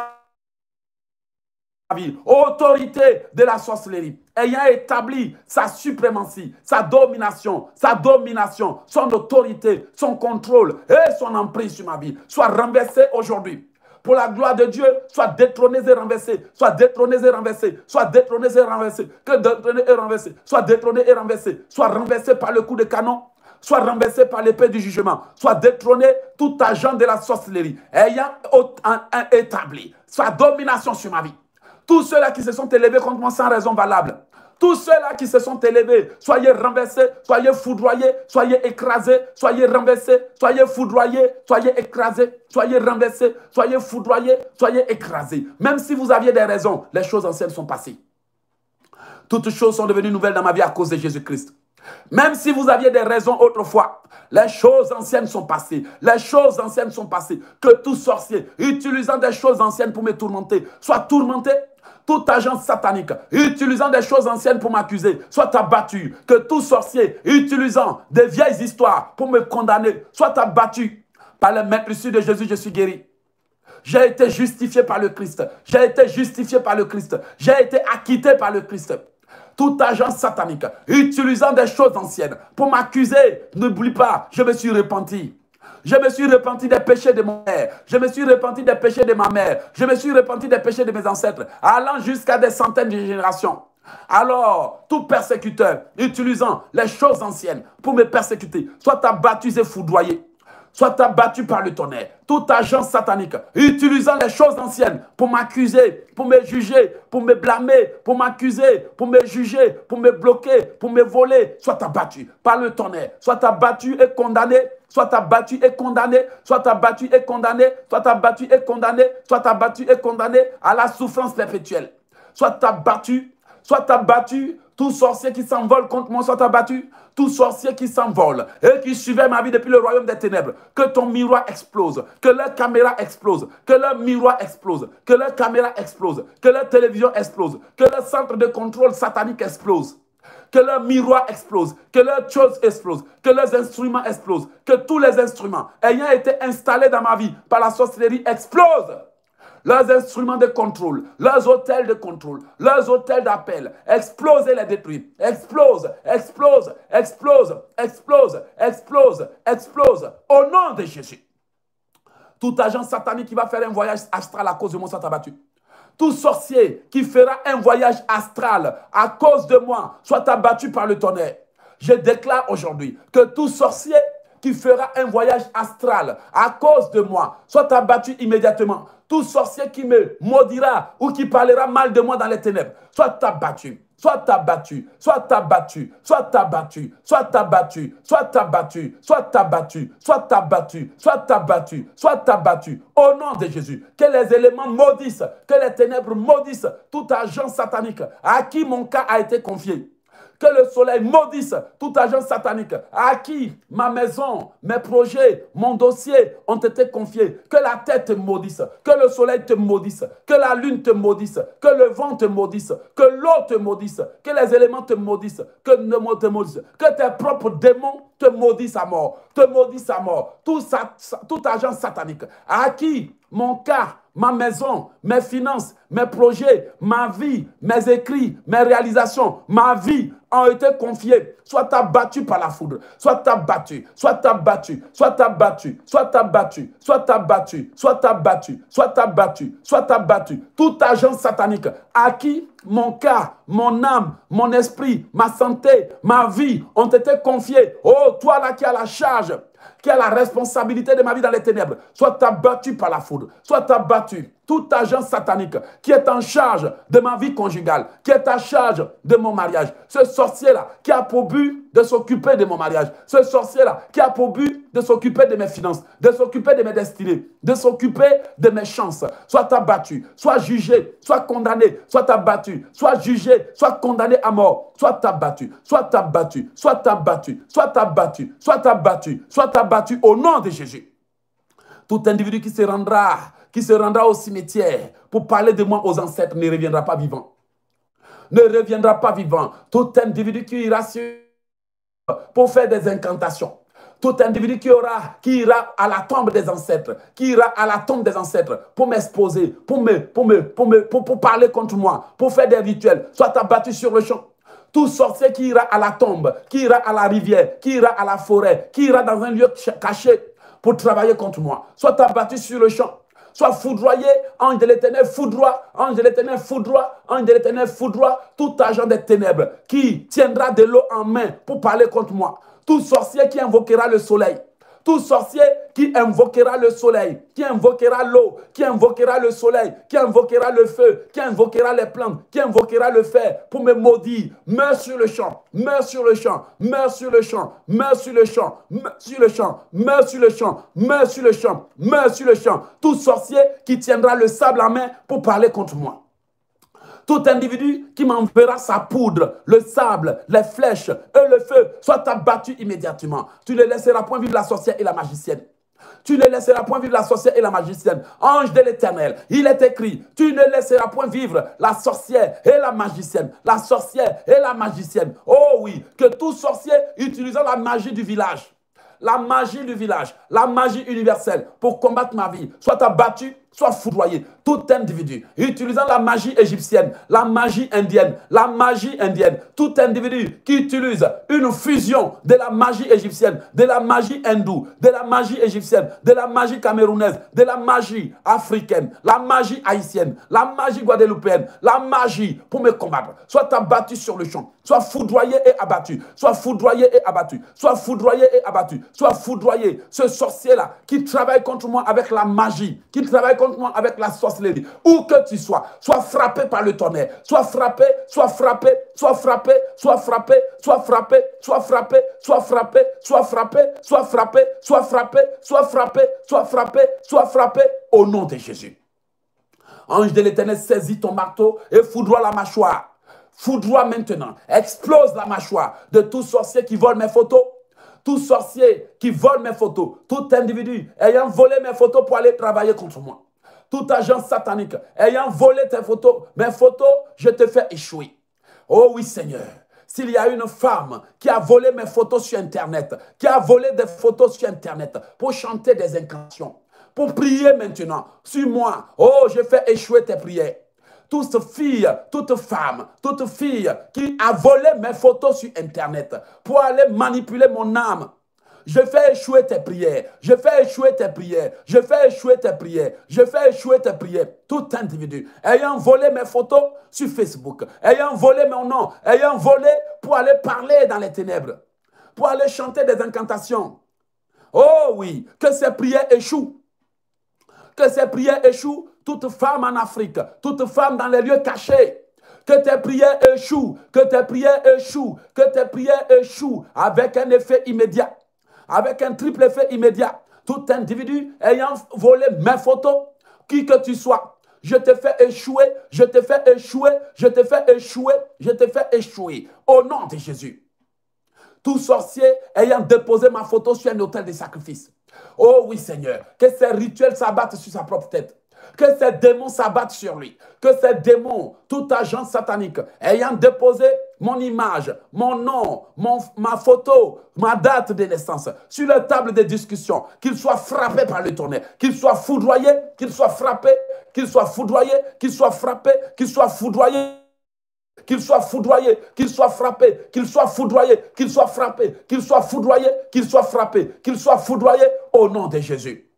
Autorité de la sorcellerie, ayant établi sa suprématie, sa domination, sa domination, son autorité, son contrôle et son emprise sur ma vie, soit renversé aujourd'hui. Pour la gloire de Dieu, soit détrôné et renversé, soit détrôné et renversé, soit détrôné et renversé, que détrôné et renversé, soit détrôné et renversé, soit renversé par le coup de canon, soit renversé par l'épée du jugement, soit détrôné tout agent de la sorcellerie, ayant établi sa domination sur ma vie. Tous ceux-là qui se sont élevés contre moi sans raison valable, tous ceux-là qui se sont élevés, soyez renversés, soyez foudroyés, soyez écrasés, soyez renversés, soyez foudroyés, soyez écrasés, soyez renversés, soyez foudroyés, soyez écrasés. Même si vous aviez des raisons, les choses anciennes sont passées. Toutes choses sont devenues nouvelles dans ma vie à cause de Jésus-Christ. Même si vous aviez des raisons autrefois, les choses anciennes sont passées. Les choses anciennes sont passées. Que tout sorcier, utilisant des choses anciennes pour me tourmenter, soit tourmenté. Tout agent satanique, utilisant des choses anciennes pour m'accuser, soit abattu. Que tout sorcier, utilisant des vieilles histoires pour me condamner, soit abattu. Par le maîtrise de Jésus, je suis guéri. J'ai été justifié par le Christ. J'ai été justifié par le Christ. J'ai été acquitté par le Christ. Tout agent satanique, utilisant des choses anciennes pour m'accuser, n'oublie pas, je me suis repenti. Je me suis repenti des péchés de mon père. Je me suis repenti des péchés de ma mère. Je me suis repenti des péchés de mes ancêtres, allant jusqu'à des centaines de générations. Alors, tout persécuteur utilisant les choses anciennes pour me persécuter, soit abattu et foudroyé. soit abattu par le tonnerre. Toute agence satanique utilisant les choses anciennes pour m'accuser, pour me juger, pour me blâmer, pour m'accuser, pour me juger, pour me bloquer, pour me voler, soit abattu par le tonnerre, soit abattu et condamné, soit abattu et condamné, soit abattu et condamné, soit abattu et condamné, soit abattu et condamné à la souffrance perpétuelle. Soit abattu, soit abattu, tout sorcier qui s'envole contre moi soit abattu, tout sorcier qui s'envole et qui suivait ma vie depuis le royaume des ténèbres, que ton miroir explose, que leur caméra explose, que leur miroir explose, que leur caméra explose, que leur télévision explose, que leur centre de contrôle satanique explose, que leur miroir explose, que leurs choses explosent, que leurs instruments explosent, que tous les instruments ayant été installés dans ma vie par la sorcellerie explosent. Leurs instruments de contrôle, leurs hôtels de contrôle, leurs hôtels d'appel, explose et les détruire. Explose, explose, explose, explose, explose, explose. Au nom de Jésus. Tout agent satanique qui va faire un voyage astral à cause de moi soit abattu. Tout sorcier qui fera un voyage astral à cause de moi soit abattu par le tonnerre. Je déclare aujourd'hui que tout sorcier qui fera un voyage astral à cause de moi soit abattu immédiatement. Tout sorcier qui me maudira ou qui parlera mal de moi dans les ténèbres, soit abattu, soit abattu, soit abattu, soit abattu, soit abattu, soit abattu, soit abattu, soit abattu, soit abattu, soit abattu. Au nom de Jésus, que les éléments maudissent, que les ténèbres maudissent tout agent satanique à qui mon cas a été confié. Que le soleil maudisse tout agent satanique à qui ma maison, mes projets, mon dossier ont été confiés. Que la terre te maudisse, que le soleil te maudisse, que la lune te maudisse, que le vent te maudisse, que l'eau te maudisse, que les éléments te maudissent, que le mot te maudisse, que tes propres démons te maudissent à mort, te maudissent à mort. Tout, ça, tout agent satanique à qui mon cas, ma maison, mes finances, mes projets, ma vie, mes écrits, mes réalisations, ma vie ont été confiés, soit abattu par la foudre, soit abattu, soit abattu, soit abattu, soit abattu, soit abattu, soit abattu, soit abattu, soit abattu. Tout agent satanique à qui mon cœur, mon âme, mon esprit, ma santé, ma vie ont été confiés. Oh, toi là qui as la charge, qui a la responsabilité de ma vie dans les ténèbres, soit abattu par la foudre, soit abattu. Tout agent satanique qui est en charge de ma vie conjugale, qui est en charge de mon mariage, ce sorcier-là qui a pour but de s'occuper de mon mariage, ce sorcier-là qui a pour but de s'occuper de mes finances, de s'occuper de mes destinées, de s'occuper de mes chances, soit abattu, soit jugé, soit condamné, soit abattu, soit jugé, soit condamné à mort, soit abattu, soit abattu, soit abattu, soit abattu, soit abattu, soit abattu au nom de Jésus. Tout individu qui se rendra qui se rendra au cimetière pour parler de moi aux ancêtres ne reviendra pas vivant. Ne reviendra pas vivant. Tout individu qui ira sur, pour faire des incantations. Tout individu qui, aura, qui ira à la tombe des ancêtres, qui ira à la tombe des ancêtres pour m'exposer, pour, me, pour, me, pour, me, pour, pour parler contre moi, pour faire des rituels, soit abattu sur le champ. Tout sorcier qui ira à la tombe, qui ira à la rivière, qui ira à la forêt, qui ira dans un lieu caché pour travailler contre moi, soit abattu sur le champ. Soit foudroyé, ange de l'éternel, foudroie, ange de l'éternel, foudroie, ange de l'éternel, foudroie, tout agent des ténèbres qui tiendra de l'eau en main pour parler contre moi. Tout sorcier qui invoquera le soleil. Tout sorcier qui invoquera le soleil, qui invoquera l'eau, qui invoquera le soleil, qui invoquera le feu, qui invoquera les plantes, qui invoquera le fer pour me maudire, meurs sur le champ, meurs sur le champ, meurs sur le champ, meurs sur le champ, meurs sur le champ, meurs sur le champ, meurs sur le champ, meurs sur le champ. Tout sorcier qui tiendra le sable en main pour parler contre moi. Tout individu qui m'enverra sa poudre, le sable, les flèches et le feu soit abattu immédiatement. Tu ne laisseras point vivre la sorcière et la magicienne. Tu ne laisseras point vivre la sorcière et la magicienne. Ange de l'Éternel, il est écrit, tu ne laisseras point vivre la sorcière et la magicienne. La sorcière et la magicienne. Oh oui, que tout sorcier utilisant la magie du village, la magie du village, la magie universelle pour combattre ma vie, soit abattu, soit foudroyé. Tout individu utilisant la magie égyptienne, la magie indienne, la magie indienne, tout individu qui utilise une fusion de la magie égyptienne, de la magie hindoue, de la magie égyptienne, de la magie camerounaise, de la magie africaine, la magie haïtienne, la magie guadeloupéenne, la magie pour me combattre, soit abattu sur le champ, soit foudroyé et abattu, soit foudroyé et abattu, soit foudroyé et abattu, soit foudroyé. Ce sorcier-là qui travaille contre moi avec la magie, qui travaille contre moi avec la sorcellerie, où que tu sois, sois frappé par le tonnerre, sois frappé, sois frappé, sois frappé, sois frappé, sois frappé, sois frappé, sois frappé, sois frappé, sois frappé, sois frappé, sois frappé, sois frappé, sois frappé, au nom de Jésus. Ange de l'Éternel, saisis ton marteau et foudroie la mâchoire. Foudroie maintenant, explose la mâchoire de tout sorcier qui vole mes photos, tout sorcier qui vole mes photos, tout individu ayant volé mes photos pour aller travailler contre moi, tout agent satanique ayant volé tes photos, mes photos, je te fais échouer. Oh oui Seigneur, s'il y a une femme qui a volé mes photos sur Internet, qui a volé des photos sur Internet pour chanter des incantations, pour prier maintenant sur moi, oh je fais échouer tes prières. Toute fille, toute femme, toute fille qui a volé mes photos sur Internet pour aller manipuler mon âme, je fais échouer tes prières, je fais échouer tes prières, je fais échouer tes prières, je fais échouer tes prières. Tout individu ayant volé mes photos sur Facebook, ayant volé mon nom, ayant volé pour aller parler dans les ténèbres, pour aller chanter des incantations. Oh oui, que ces prières échouent. Que ces prières échouent, toute femme en Afrique, toute femme dans les lieux cachés. Que tes prières échouent, que tes prières échouent, que tes prières échouent avec un effet immédiat, avec un triple effet immédiat. Tout individu ayant volé mes photos, qui que tu sois, je te fais échouer, je te fais échouer, je te fais échouer, je te fais échouer. Au nom de Jésus. Tout sorcier ayant déposé ma photo sur un autel de sacrifice. Oh oui Seigneur, que ces rituels s'abattent sur sa propre tête. Que ces démons s'abattent sur lui. Que ces démons, tout agent satanique, ayant déposé mon image, mon nom, mon, ma photo, ma date de naissance, sur la table de discussion, qu'il soit frappé par le tonnerre, qu'il soit foudroyé, qu'il soit frappé, qu'il soit foudroyé, qu'il soit frappé, qu'il soit foudroyé. Qu'il soit foudroyé, qu'il soit frappé, qu'il soit foudroyé, qu'il soit frappé, qu'il soit foudroyé, qu'il soit frappé, qu'il soit foudroyé au nom de Jésus.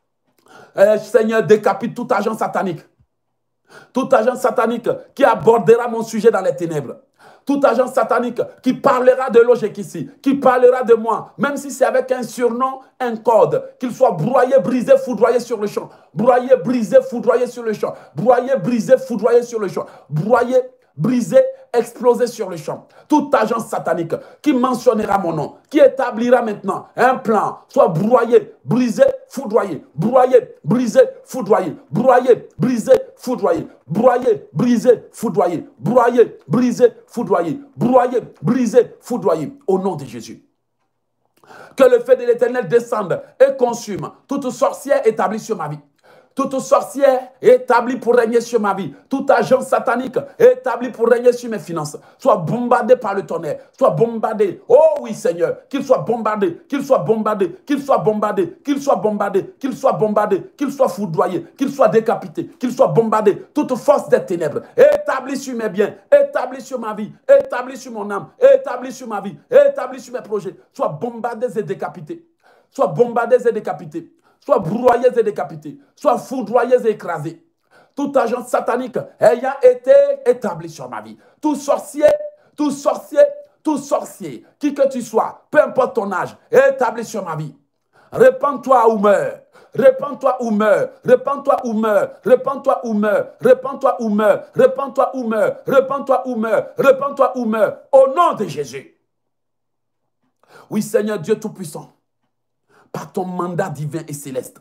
Eh, Seigneur, décapite tout agent satanique. Tout agent satanique qui abordera mon sujet dans les ténèbres. Tout agent satanique qui parlera de l'Ojekissi, qui parlera de moi, même si c'est avec un surnom, un code, qu'il soit broyé, brisé, foudroyé sur le champ. Broyé, brisé, foudroyé sur le champ. Broyé, brisé, foudroyé sur le champ. Broyé, brisé, explosé sur le champ. Tout agent satanique qui mentionnera mon nom, qui établira maintenant un plan, soit broyé, brisé, foudroyé, broyé, brisé, foudroyé, broyé, brisé, foudroyé, broyé, brisé, foudroyé, broyé, brisé, foudroyé, broyé, brisé, foudroyé, au nom de Jésus. Que le feu de l'Éternel descende et consume toute sorcière établie sur ma vie. Toute sorcière établie pour régner sur ma vie, tout agent satanique établi pour régner sur mes finances, soit bombardé par le tonnerre, soit bombardé. Oh oui Seigneur, qu'il soit bombardé, qu'il soit bombardé, qu'il soit bombardé, qu'il soit bombardé, qu'il soit bombardé, qu'il soit foudroyé, qu'il soit décapité, qu'il soit bombardé. Toute force des ténèbres établie sur mes biens, établie sur ma vie, établie sur mon âme, établie sur ma vie, établie sur mes projets, soit bombardé et décapité, soit bombardé et décapité. Soit broyés et décapités, soit foudroyés et écrasés. Tout agent satanique ayant été établi sur ma vie. Tout sorcier, tout sorcier, tout sorcier, qui que tu sois, peu importe ton âge, établi sur ma vie. Répands-toi ou meurs. Répands-toi ou meurs. Répands-toi ou meurs. Répands-toi ou meurs. Répands-toi ou meurs. Répands-toi ou meurs. Répands-toi ou meurs. Répands-toi ou meurs. Au nom de Jésus. Oui, Seigneur Dieu Tout-Puissant. Par ton mandat divin et céleste.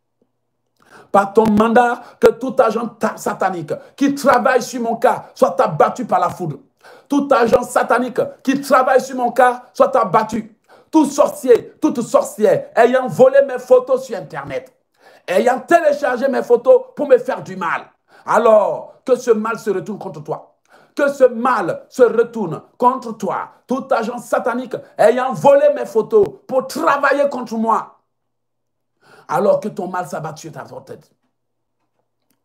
Par ton mandat, que tout agent satanique qui travaille sur mon cas soit abattu par la foudre. Tout agent satanique qui travaille sur mon cas soit abattu. Tout sorcier, toute sorcière ayant volé mes photos sur Internet, ayant téléchargé mes photos pour me faire du mal, alors que ce mal se retourne contre toi. Que ce mal se retourne contre toi. Tout agent satanique ayant volé mes photos pour travailler contre moi. Alors que ton mal s'abat sur ta tête.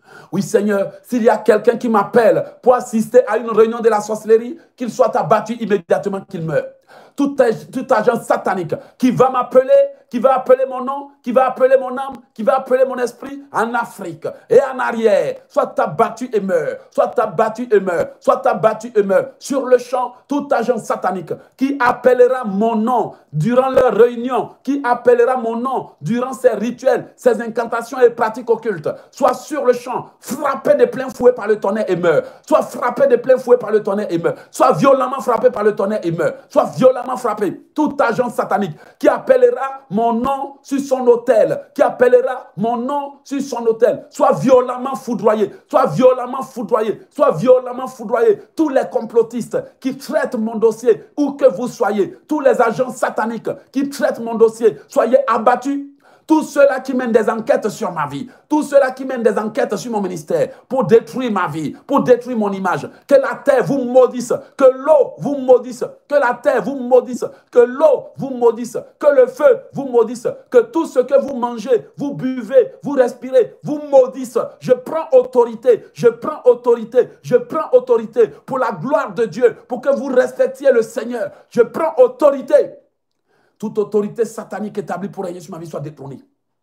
Oui, Seigneur, s'il y a quelqu'un qui m'appelle pour assister à une réunion de la sorcellerie, qu'il soit abattu immédiatement, qu'il meure. Tout, tout agent satanique qui va m'appeler, qui va appeler mon nom, qui va appeler mon âme, qui va appeler mon esprit en Afrique et en arrière, soit abattu et meurt, soit abattu et meurt, soit abattu et meurt. Sur le champ, tout agent satanique qui appellera mon nom durant leur réunion, qui appellera mon nom durant ses rituels, ses incantations et pratiques occultes, soit sur le champ, frappé de plein fouet par le tonnerre et meurt, soit frappé de plein fouet par le tonnerre et meurt, soit violemment frappé par le tonnerre et meurt, soit violemment frappé. Tout agent satanique qui appellera mon nom sur son autel, qui appellera mon nom sur son autel, soit violemment foudroyé, soit violemment foudroyé, soit violemment foudroyé. Tous les complotistes qui traitent mon dossier, où que vous soyez, tous les agents sataniques qui traitent mon dossier, soyez abattus. Tous ceux-là qui mènent des enquêtes sur ma vie, tous ceux-là qui mènent des enquêtes sur mon ministère pour détruire ma vie, pour détruire mon image, que la terre vous maudisse, que l'eau vous maudisse, que la terre vous maudisse, que l'eau vous maudisse, que le feu vous maudisse, que tout ce que vous mangez, vous buvez, vous respirez, vous maudisse. Je prends autorité, je prends autorité, je prends autorité pour la gloire de Dieu, pour que vous respectiez le Seigneur. Je prends autorité. Toute autorité satanique établie pour régner sur ma vie soit détrônée.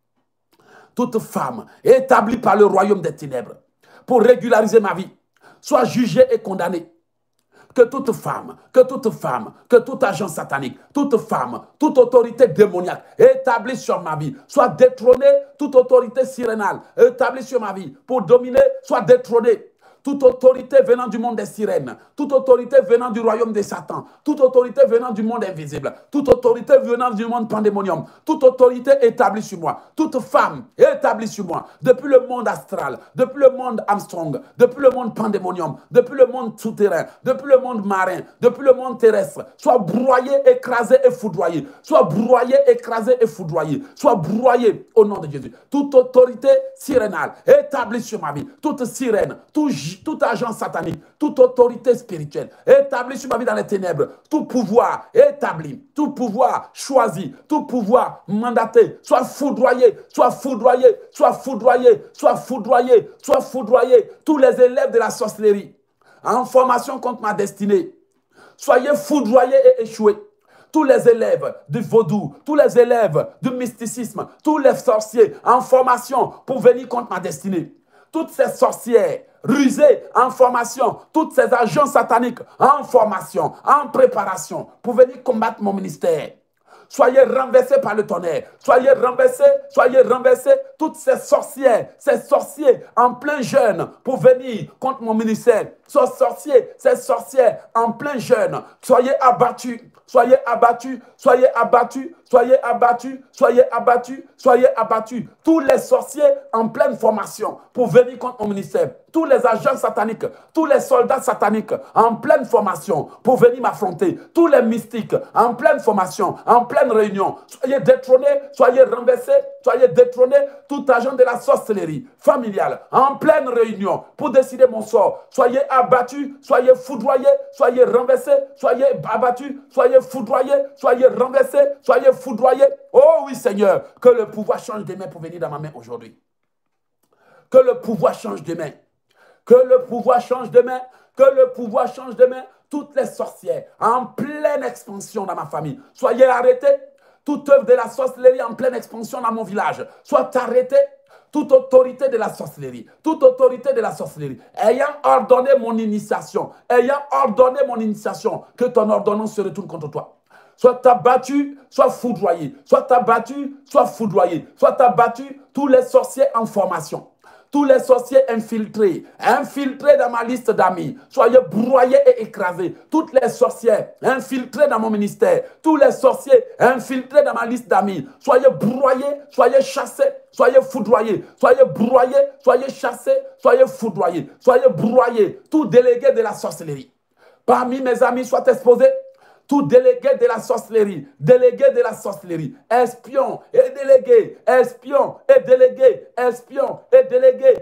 Toute femme établie par le royaume des ténèbres pour régulariser ma vie soit jugée et condamnée. Que toute femme, que toute femme, que tout agent satanique, toute femme, toute autorité démoniaque établie sur ma vie soit détrônée. Toute autorité sirénale établie sur ma vie pour dominer soit détrônée. Toute autorité venant du monde des sirènes, toute autorité venant du royaume des Satan, toute autorité venant du monde invisible, toute autorité venant du monde pandémonium, toute autorité établie sur moi, toute femme établie sur moi, depuis le monde astral, depuis le monde Armstrong, depuis le monde pandémonium, depuis le monde souterrain, depuis le monde marin, depuis le monde terrestre, soit broyée, écrasée et foudroyée, soit broyée, écrasée et foudroyée, soit broyée au nom de Jésus. Toute autorité sirénale établie sur ma vie, toute sirène, tout tout agent satanique, toute autorité spirituelle établie sur ma vie dans les ténèbres, tout pouvoir établi, tout pouvoir choisi, tout pouvoir mandaté, soit foudroyé, soit foudroyé, soit foudroyé, soit foudroyé, soit foudroyé. Tous les élèves de la sorcellerie en formation contre ma destinée, soyez foudroyés et échoués. Tous les élèves du vaudou, tous les élèves du mysticisme, tous les sorciers en formation pour venir contre ma destinée. Toutes ces sorcières rusées en formation, tous ces agents sataniques en formation, en préparation pour venir combattre mon ministère. Soyez renversés par le tonnerre. Soyez renversés, soyez renversés. Toutes ces sorcières, ces sorciers en plein jeûne pour venir contre mon ministère. Ces sorciers, ces sorcières en plein jeûne. Soyez abattus, soyez abattus, soyez abattus, soyez abattus, soyez abattus, soyez abattus. Tous les sorciers en pleine formation pour venir contre mon ministère. Tous les agents sataniques, tous les soldats sataniques en pleine formation pour venir m'affronter. Tous les mystiques en pleine formation, en pleine réunion. Soyez détrônés, soyez renversés, soyez détrônés. Tout agent de la sorcellerie familiale en pleine réunion pour décider mon sort. Soyez abattus, soyez foudroyés, soyez renversés, soyez abattus, soyez foudroyés, soyez renversés, soyez foudroyés. Oh oui Seigneur, que le pouvoir change de main pour venir dans ma main aujourd'hui. Que le pouvoir change de main. Que le pouvoir change de main. Que le pouvoir change de main. Toutes les sorcières en pleine expansion dans ma famille, soyez arrêtés. Toute œuvre de la sorcellerie en pleine expansion dans mon village, soit arrêtée. Toute autorité de la sorcellerie, toute autorité de la sorcellerie, ayant ordonné mon initiation, ayant ordonné mon initiation, que ton ordonnance se retourne contre toi. Soit abattu, soit foudroyé, soit abattu, soit foudroyé, soit abattu tous les sorciers en formation. Tous les sorciers infiltrés, infiltrés dans ma liste d'amis, soyez broyés et écrasés. Toutes les sorcières infiltrées dans mon ministère, tous les sorciers infiltrés dans ma liste d'amis, soyez broyés, soyez chassés, soyez foudroyés, soyez broyés, soyez chassés, soyez foudroyés, soyez broyés. Tout délégué de la sorcellerie, parmi mes amis, soit exposé. Tout délégué de la sorcellerie, délégué de la sorcellerie, espion et délégué, espion et délégué, espion et délégué,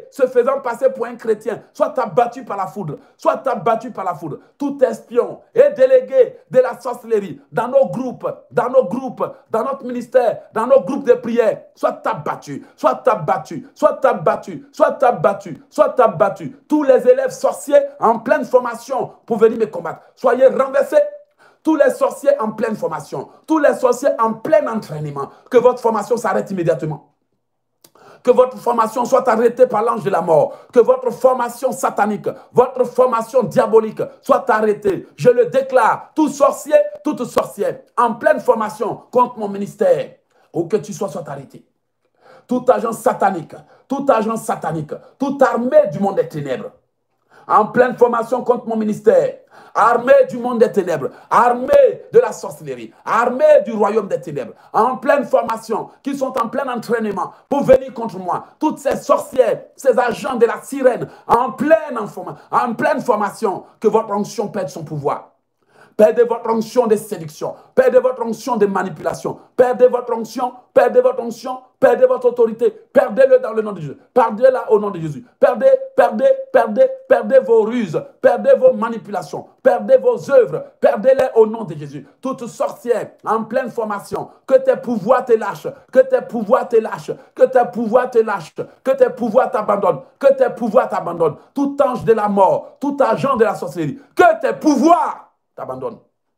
se faisant passer pour un chrétien, soit abattu par la foudre, soit abattu par la foudre. Tout espion et délégué de la sorcellerie dans nos groupes, dans nos groupes, dans notre ministère, dans nos groupes de prière, soit abattu, soit abattu, soit abattu, soit abattu, soit abattu. Tous les élèves sorciers en pleine formation pour venir me combattre, soyez renversés. Tous les sorciers en pleine formation, tous les sorciers en plein entraînement, que votre formation s'arrête immédiatement. Que votre formation soit arrêtée par l'ange de la mort. Que votre formation satanique, votre formation diabolique soit arrêtée. Je le déclare, tout sorcier, toute sorcière, en pleine formation contre mon ministère, où que tu sois, soit arrêté. Tout agent satanique, tout agent satanique, toute armée du monde des ténèbres, en pleine formation contre mon ministère, armée du monde des ténèbres, armée de la sorcellerie, armée du royaume des ténèbres, en pleine formation, qui sont en plein entraînement pour venir contre moi. Toutes ces sorcières, ces agents de la sirène, en pleine, en pleine formation, que votre onction perde son pouvoir. Perdez votre onction de séduction, perdez votre onction de manipulation, perdez votre onction, perdez votre onction, perdez votre autorité, perdez-le dans le nom de Jésus, perdez-la au nom de Jésus, perdez, perdez, perdez, perdez vos ruses, perdez vos manipulations, perdez vos œuvres, perdez-les au nom de Jésus. Toute sorcière en pleine formation, que tes pouvoirs te lâchent, que tes pouvoirs te lâchent, que tes pouvoirs te lâchent, que tes pouvoirs t'abandonnent, que tes pouvoirs t'abandonnent, tout ange de la mort, tout agent de la sorcellerie, que tes pouvoirs t'abandonne.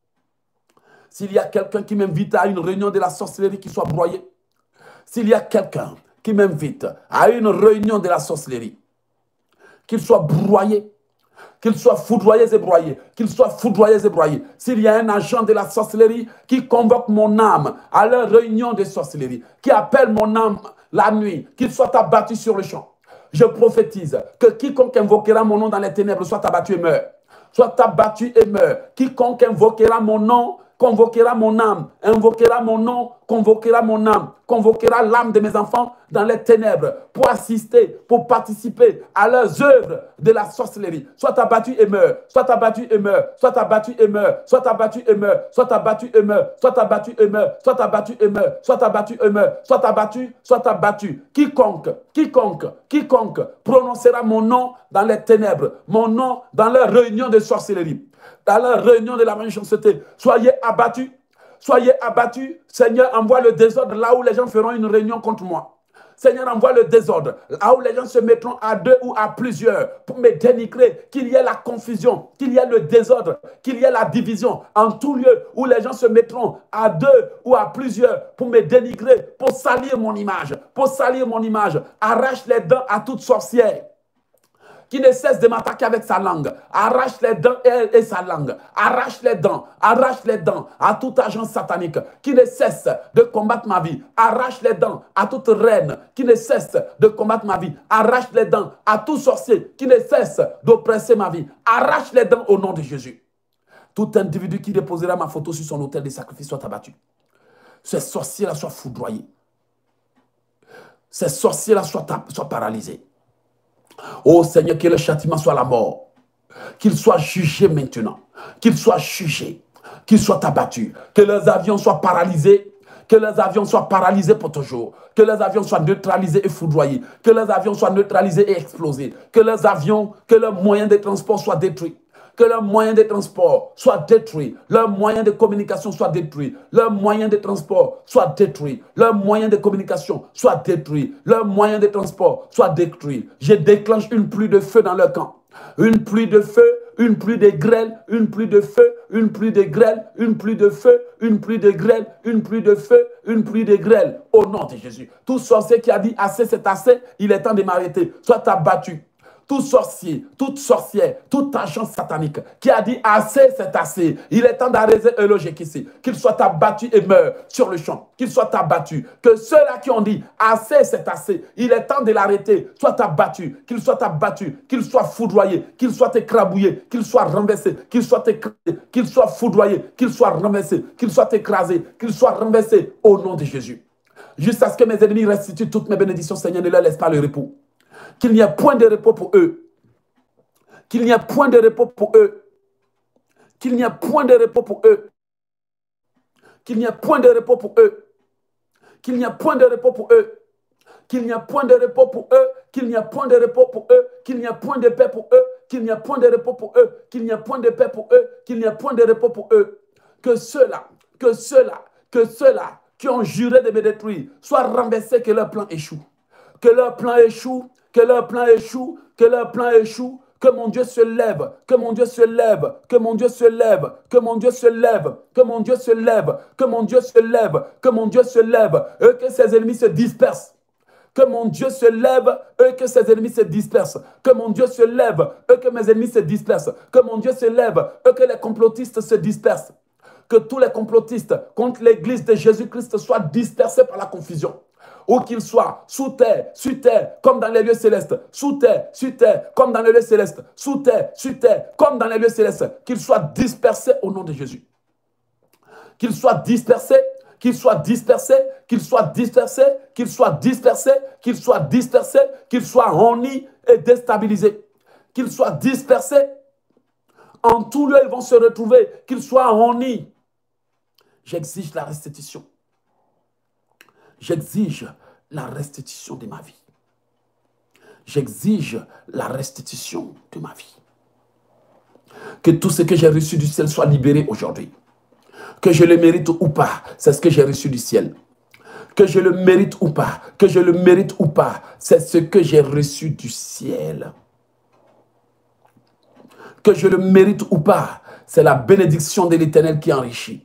S'il y a quelqu'un qui m'invite à une réunion de la sorcellerie qui soit broyée, s'il y a quelqu'un qui m'invite à une réunion de la sorcellerie, qu'il soit broyé, qu'il soit foudroyé et broyé, qu'il soit foudroyé et broyé. S'il y a un agent de la sorcellerie qui convoque mon âme à leur réunion de sorcellerie, qui appelle mon âme la nuit, qu'il soit abattu sur le champ, je prophétise que quiconque invoquera mon nom dans les ténèbres soit abattu et meurt. Soit abattu et meurt. Quiconque invoquera mon nom, convoquera mon âme, invoquera mon nom, convoquera mon âme, convoquera l'âme de mes enfants dans les ténèbres pour assister, pour participer à leurs œuvres de la sorcellerie. Soit abattu et meurt, soit abattu et meurt, soit abattu et meurt, soit abattu et meurt, soit abattu et meurt, soit abattu et meurt, soit abattu et meurt, soit abattu et meurt, soit abattu, soit abattu. Quiconque, quiconque, quiconque prononcera mon nom dans les ténèbres, mon nom dans leur réunion de sorcellerie, dans leur réunion de la méchanceté, soyez abattus, soyez abattus. Seigneur, envoie le désordre là où les gens feront une réunion contre moi. Seigneur, envoie le désordre là où les gens se mettront à deux ou à plusieurs pour me dénigrer, qu'il y ait la confusion, qu'il y ait le désordre, qu'il y ait la division en tout lieu où les gens se mettront à deux ou à plusieurs pour me dénigrer, pour salir mon image, pour salir mon image. Arrache les dents à toute sorcière qui ne cesse de m'attaquer avec sa langue. Arrache les dents et, et sa langue. Arrache les dents. Arrache les dents à tout agent satanique qui ne cesse de combattre ma vie. Arrache les dents à toute reine qui ne cesse de combattre ma vie. Arrache les dents à tout sorcier qui ne cesse d'oppresser ma vie. Arrache les dents au nom de Jésus. Tout individu qui déposera ma photo sur son autel de sacrifice soit abattu. Ces sorciers-là soient foudroyés. Ces sorciers-là soient, soient paralysés. Oh Seigneur, que le châtiment soit la mort. Qu'il soit jugé maintenant. Qu'il soit jugé. Qu'il soit abattu. Que leurs avions soient paralysés. Que leurs avions soient paralysés pour toujours. Que leurs avions soient neutralisés et foudroyés. Que leurs avions soient neutralisés et explosés. Que leurs avions, que leurs moyens de transport soient détruits. Que leurs moyens de transport soient détruits. Leurs moyens de communication soient détruits. Leurs moyens de transport soient détruits. Leurs moyens de communication soient détruits. Leurs moyens de transport soient détruits. Je déclenche une pluie de feu dans leur camp. Une pluie de feu, une pluie de grêle, une pluie de feu, une pluie de grêle, une pluie de feu, une pluie de grêle, une pluie de feu, une pluie de grêle. Au nom de Jésus. Tout sorcier qui a dit assez, c'est assez, il est temps de m'arrêter. Soit abattu. Tout sorcier, toute sorcière, tout agent satanique qui a dit assez, c'est assez. Il est temps d'arrêter le logique ici. Qu'il soit abattu et meurt sur le champ. Qu'il soit abattu. Que ceux-là qui ont dit assez, c'est assez. Il est temps de l'arrêter. Soit abattu. Qu'il soit abattu. Qu'il soit foudroyé. Qu'il soit écrabouillé. Qu'il soit renversé. Qu'il soit écrasé. Qu'il soit foudroyé. Qu'il soit renversé. Qu'il soit écrasé. Qu'il soit renversé au nom de Jésus. Jusqu'à ce que mes ennemis restituent toutes mes bénédictions, Seigneur, ne leur laisse pas le repos. Qu'il n'y ait point de repos pour eux. Qu'il n'y ait point de repos pour eux. Qu'il n'y ait point de repos pour eux. Qu'il n'y ait point de repos pour eux. Qu'il n'y ait point de repos pour eux. Qu'il n'y ait point de repos pour eux. qu'il n'y a point de repos pour eux, qu'il n'y a point de paix pour eux, qu'il n'y a point de repos pour eux, qu'il n'y a point de paix pour eux, qu'il n'y a point de repos pour eux. Que ceux-là, que ceux-là, que ceux-là qui ont juré de me détruire soient renversés, que leur plan échoue. Que leur plan échoue, que leur plan échoue, que leur plan échoue. Que mon Dieu se lève, que mon Dieu se lève, que mon Dieu se lève, que mon Dieu se lève, que mon Dieu se lève, que mon Dieu se lève, que mon Dieu se lève, et que ses ennemis se dispersent. Que mon Dieu se lève, et que ses ennemis se dispersent. Que mon Dieu se lève, et que mes ennemis se dispersent. Que mon Dieu se lève, et que les complotistes se dispersent. Que tous les complotistes contre l'église de Jésus-Christ soient dispersés par la confusion. Où qu'ils soient, sous terre, sur terre, comme dans les lieux célestes, sous terre, sur terre, comme dans les lieux célestes, sous terre, sur terre, comme dans les lieux célestes, qu'ils soient dispersés au nom de Jésus. Qu'ils soient dispersés, qu'ils soient dispersés, qu'ils soient dispersés, qu'ils soient dispersés, qu'ils soient dispersés, qu'ils soient honnis et déstabilisés. Qu'ils soient dispersés, en tout lieu ils vont se retrouver, qu'ils soient honnis. J'exige la restitution. J'exige la restitution de ma vie. J'exige la restitution de ma vie. Que tout ce que j'ai reçu du ciel soit libéré aujourd'hui. Que je le mérite ou pas, c'est ce que j'ai reçu du ciel. Que je le mérite ou pas, que je le mérite ou pas, c'est ce que j'ai reçu du ciel. Que je le mérite ou pas, c'est la bénédiction de l'Éternel qui enrichit.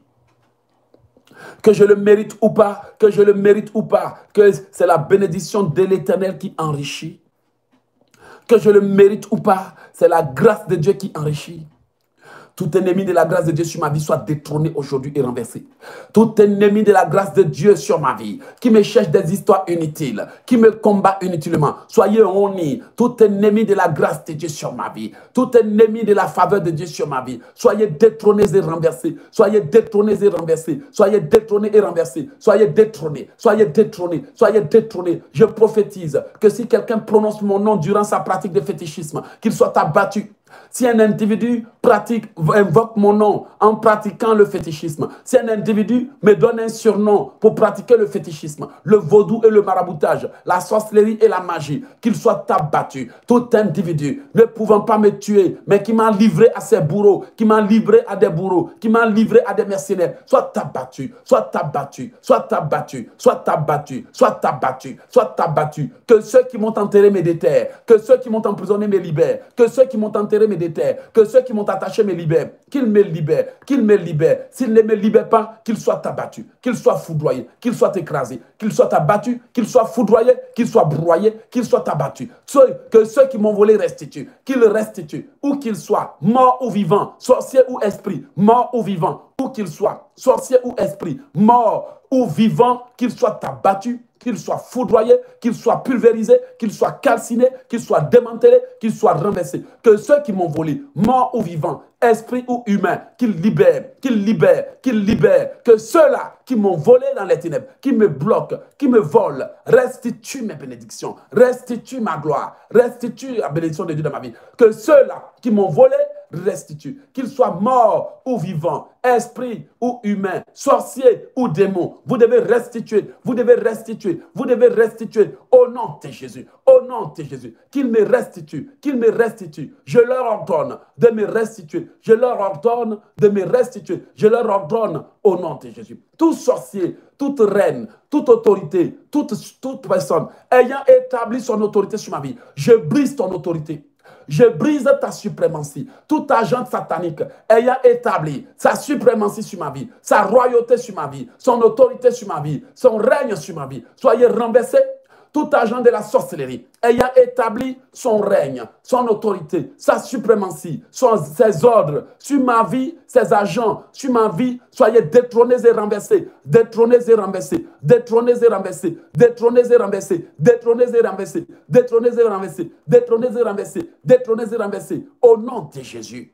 Que je le mérite ou pas, que je le mérite ou pas, que c'est la bénédiction de l'Éternel qui enrichit. Que je le mérite ou pas, c'est la grâce de Dieu qui enrichit. Tout ennemi de la grâce de Dieu sur ma vie soit détrôné aujourd'hui et renversé. Tout ennemi de la grâce de Dieu sur ma vie, qui me cherche des histoires inutiles, qui me combat inutilement, soyez honnis. Tout ennemi de la grâce de Dieu sur ma vie, tout ennemi de la faveur de Dieu sur ma vie, soyez détrônés et renversés. Soyez détrônés et renversés. Soyez détrônés et renversés. Soyez détrônés. Soyez détrônés. Soyez détrônés. Je prophétise que si quelqu'un prononce mon nom durant sa pratique de fétichisme, qu'il soit abattu. Si un individu pratique, invoque mon nom en pratiquant le fétichisme, si un individu me donne un surnom pour pratiquer le fétichisme, le vaudou et le maraboutage, la sorcellerie et la magie, qu'il soit abattu. Tout individu ne pouvant pas me tuer, mais qui m'a livré à ses bourreaux, qui m'a livré à des bourreaux, qui m'a livré à des mercenaires, soit abattu, soit abattu, soit abattu, soit abattu, soit abattu, soit abattu. Que ceux qui m'ont enterré me déterrent, que ceux qui m'ont emprisonné me libèrent, que ceux qui m'ont enterré me déterrent, que ceux qui m'ont attaché me libèrent, qu'ils me libèrent, qu'ils me libèrent. S'ils ne me libèrent pas, qu'ils soient abattus, qu'ils soient foudroyés, qu'ils soient écrasés, qu'ils soient abattus, qu'ils soient foudroyés, qu'ils soient broyés, qu'ils soient abattus. Que ceux qui m'ont volé restituent, qu'ils restituent, où qu'ils soient, morts ou vivants, sorciers ou esprits, morts ou vivants, où qu'ils soient, sorciers ou esprits, morts ou vivants, qu'ils soient abattus, qu'ils soient foudroyés, qu'ils soient pulvérisés, qu'ils soient calcinés, qu'ils soient démantelés, qu'ils soient renversés. Que ceux qui m'ont volé, morts ou vivants, esprits ou humains, qu'ils libèrent, qu'ils libèrent, qu'ils libèrent. Que ceux-là qui m'ont volé dans les ténèbres, qui me bloquent, qui me volent, restituent mes bénédictions, restituent ma gloire, restituent la bénédiction de Dieu dans ma vie. Que ceux-là qui m'ont volé, restitue, qu'ils soient morts ou vivants, esprits ou humains, sorciers ou démons, vous devez restituer, vous devez restituer, vous devez restituer au nom de Jésus, au nom de Jésus, qu'ils me restituent, qu'ils me restituent, je leur ordonne de me restituer, je leur ordonne de me restituer, je leur ordonne au nom de Jésus. Tout sorcier, toute reine, toute autorité, toute, toute personne ayant établi son autorité sur ma vie, je brise ton autorité. Je brise ta suprématie. Tout agent satanique ayant établi sa suprématie sur ma vie, sa royauté sur ma vie, son autorité sur ma vie, son règne sur ma vie, soyez renversés. Tout agent de la sorcellerie ayant établi son règne, son autorité, sa suprématie, son, ses ordres sur ma vie, ses agents, sur ma vie, soyez détrônés et renversés, détrônés et renversés, détrônés et renversés, détrônés et renversés, détrônés et renversés, détrônés et renversés, détrônés et renversés, détrônés et renversés, au nom de Jésus.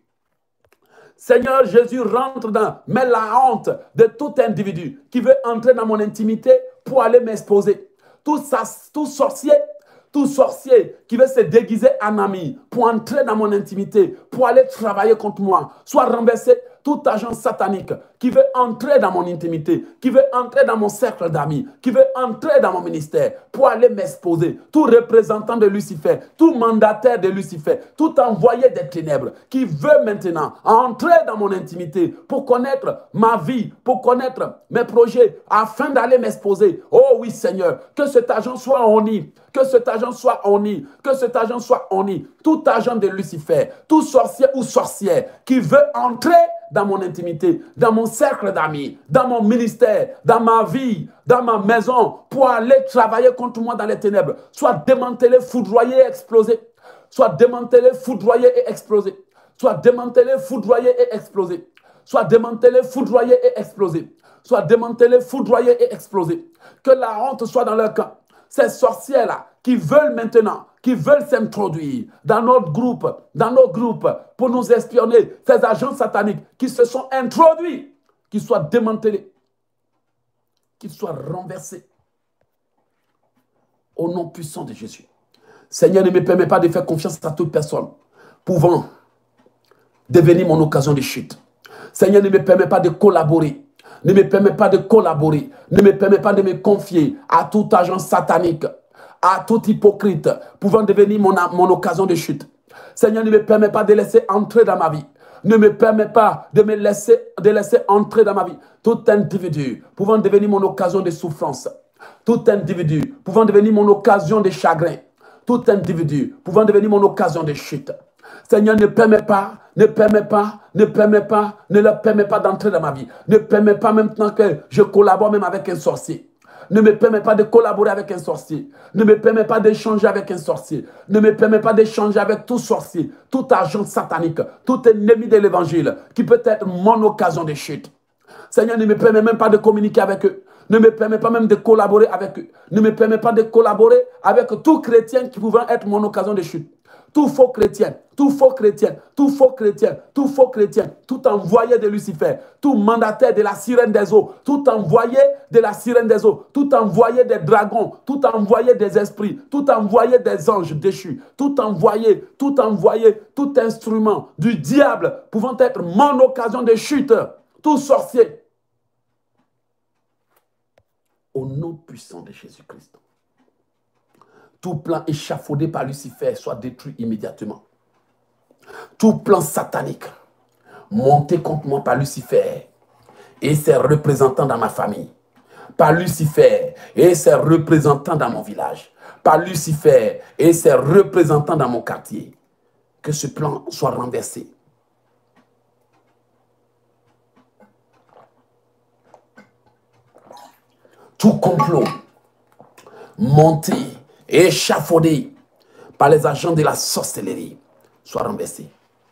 Seigneur Jésus, rentre dans, mets la honte de tout individu qui veut entrer dans mon intimité pour aller m'exposer. Tout, ça, tout sorcier, tout sorcier qui veut se déguiser en ami pour entrer dans mon intimité, pour aller travailler contre moi, soit renversé. tout agent satanique qui veut entrer dans mon intimité, qui veut entrer dans mon cercle d'amis, qui veut entrer dans mon ministère pour aller m'exposer, tout représentant de Lucifer, tout mandataire de Lucifer, tout envoyé des ténèbres qui veut maintenant entrer dans mon intimité pour connaître ma vie, pour connaître mes projets, afin d'aller m'exposer. Oh oui Seigneur, que cet agent soit honni, que cet agent soit honni, que cet agent soit honni. Tout agent de Lucifer, tout sorcier ou sorcière qui veut entrer dans mon intimité, dans mon cercle d'amis, dans mon ministère, dans ma vie, dans ma maison, pour aller travailler contre moi dans les ténèbres, soit démantelé, foudroyé et explosé. Soit démantelé, foudroyé et explosé. Soit démantelé, foudroyé et explosé. Soit démantelé, foudroyé et explosé. Soit démantelé, foudroyé et explosé. Que la honte soit dans leur camp. Ces sorcières-là qui veulent maintenant, qui veulent s'introduire dans notre groupe, dans nos groupes, pour nous espionner, ces agents sataniques qui se sont introduits, qu'ils soient démantelés, qu'ils soient renversés. Au nom puissant de Jésus. Seigneur, ne me permets pas de faire confiance à toute personne pouvant devenir mon occasion de chute. Seigneur, ne me permets pas de collaborer. Ne me permets pas de collaborer. Ne me permets pas de me confier à tout agent satanique, à tout hypocrite pouvant devenir mon, mon occasion de chute. Seigneur, ne me permets pas de laisser entrer dans ma vie. Ne me permets pas de me laisser, de laisser entrer dans ma vie tout individu pouvant devenir mon occasion de souffrance. Tout individu pouvant devenir mon occasion de chagrin. Tout individu pouvant devenir mon occasion de chute. Seigneur, ne permets pas, ne permets pas, ne permets pas, ne leur permets pas d'entrer dans ma vie. Ne permets pas maintenant que je collabore même avec un sorcier. Ne me permets pas de collaborer avec un sorcier. Ne me permets pas d'échanger avec un sorcier. Ne me permets pas d'échanger avec tout sorcier, tout agent satanique, tout ennemi de l'évangile qui peut être mon occasion de chute. Seigneur, ne me permets même pas de communiquer avec eux. Ne me permets pas même de collaborer avec eux. Ne me permets pas de collaborer avec tout chrétien qui pouvait être mon occasion de chute. Tout faux chrétien, tout faux chrétien, tout faux chrétien, tout faux chrétien, tout envoyé de Lucifer, tout mandataire de la sirène des eaux, tout envoyé de la sirène des eaux, tout envoyé des dragons, tout envoyé des esprits, tout envoyé des anges déchus, tout envoyé, tout envoyé, tout instrument du diable pouvant être mon occasion de chute, tout sorcier. Au nom puissant de Jésus-Christ. Tout plan échafaudé par Lucifer soit détruit immédiatement. Tout plan satanique monté contre moi par Lucifer et ses représentants dans ma famille, par Lucifer et ses représentants dans mon village, par Lucifer et ses représentants dans mon quartier, que ce plan soit renversé. Tout complot monté et échafaudé par les agents de la sorcellerie soit renversé.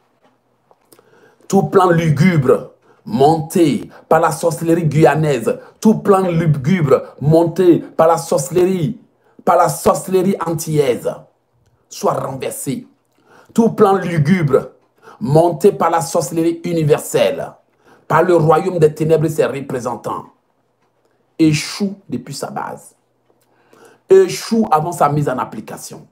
Tout plan lugubre monté par la sorcellerie guyanaise, tout plan lugubre monté par la sorcellerie, par la sorcellerie antillaise soit renversé. Tout plan lugubre monté par la sorcellerie universelle, par le royaume des ténèbres et ses représentants, échoue depuis sa base. Échoue avant sa mise en application.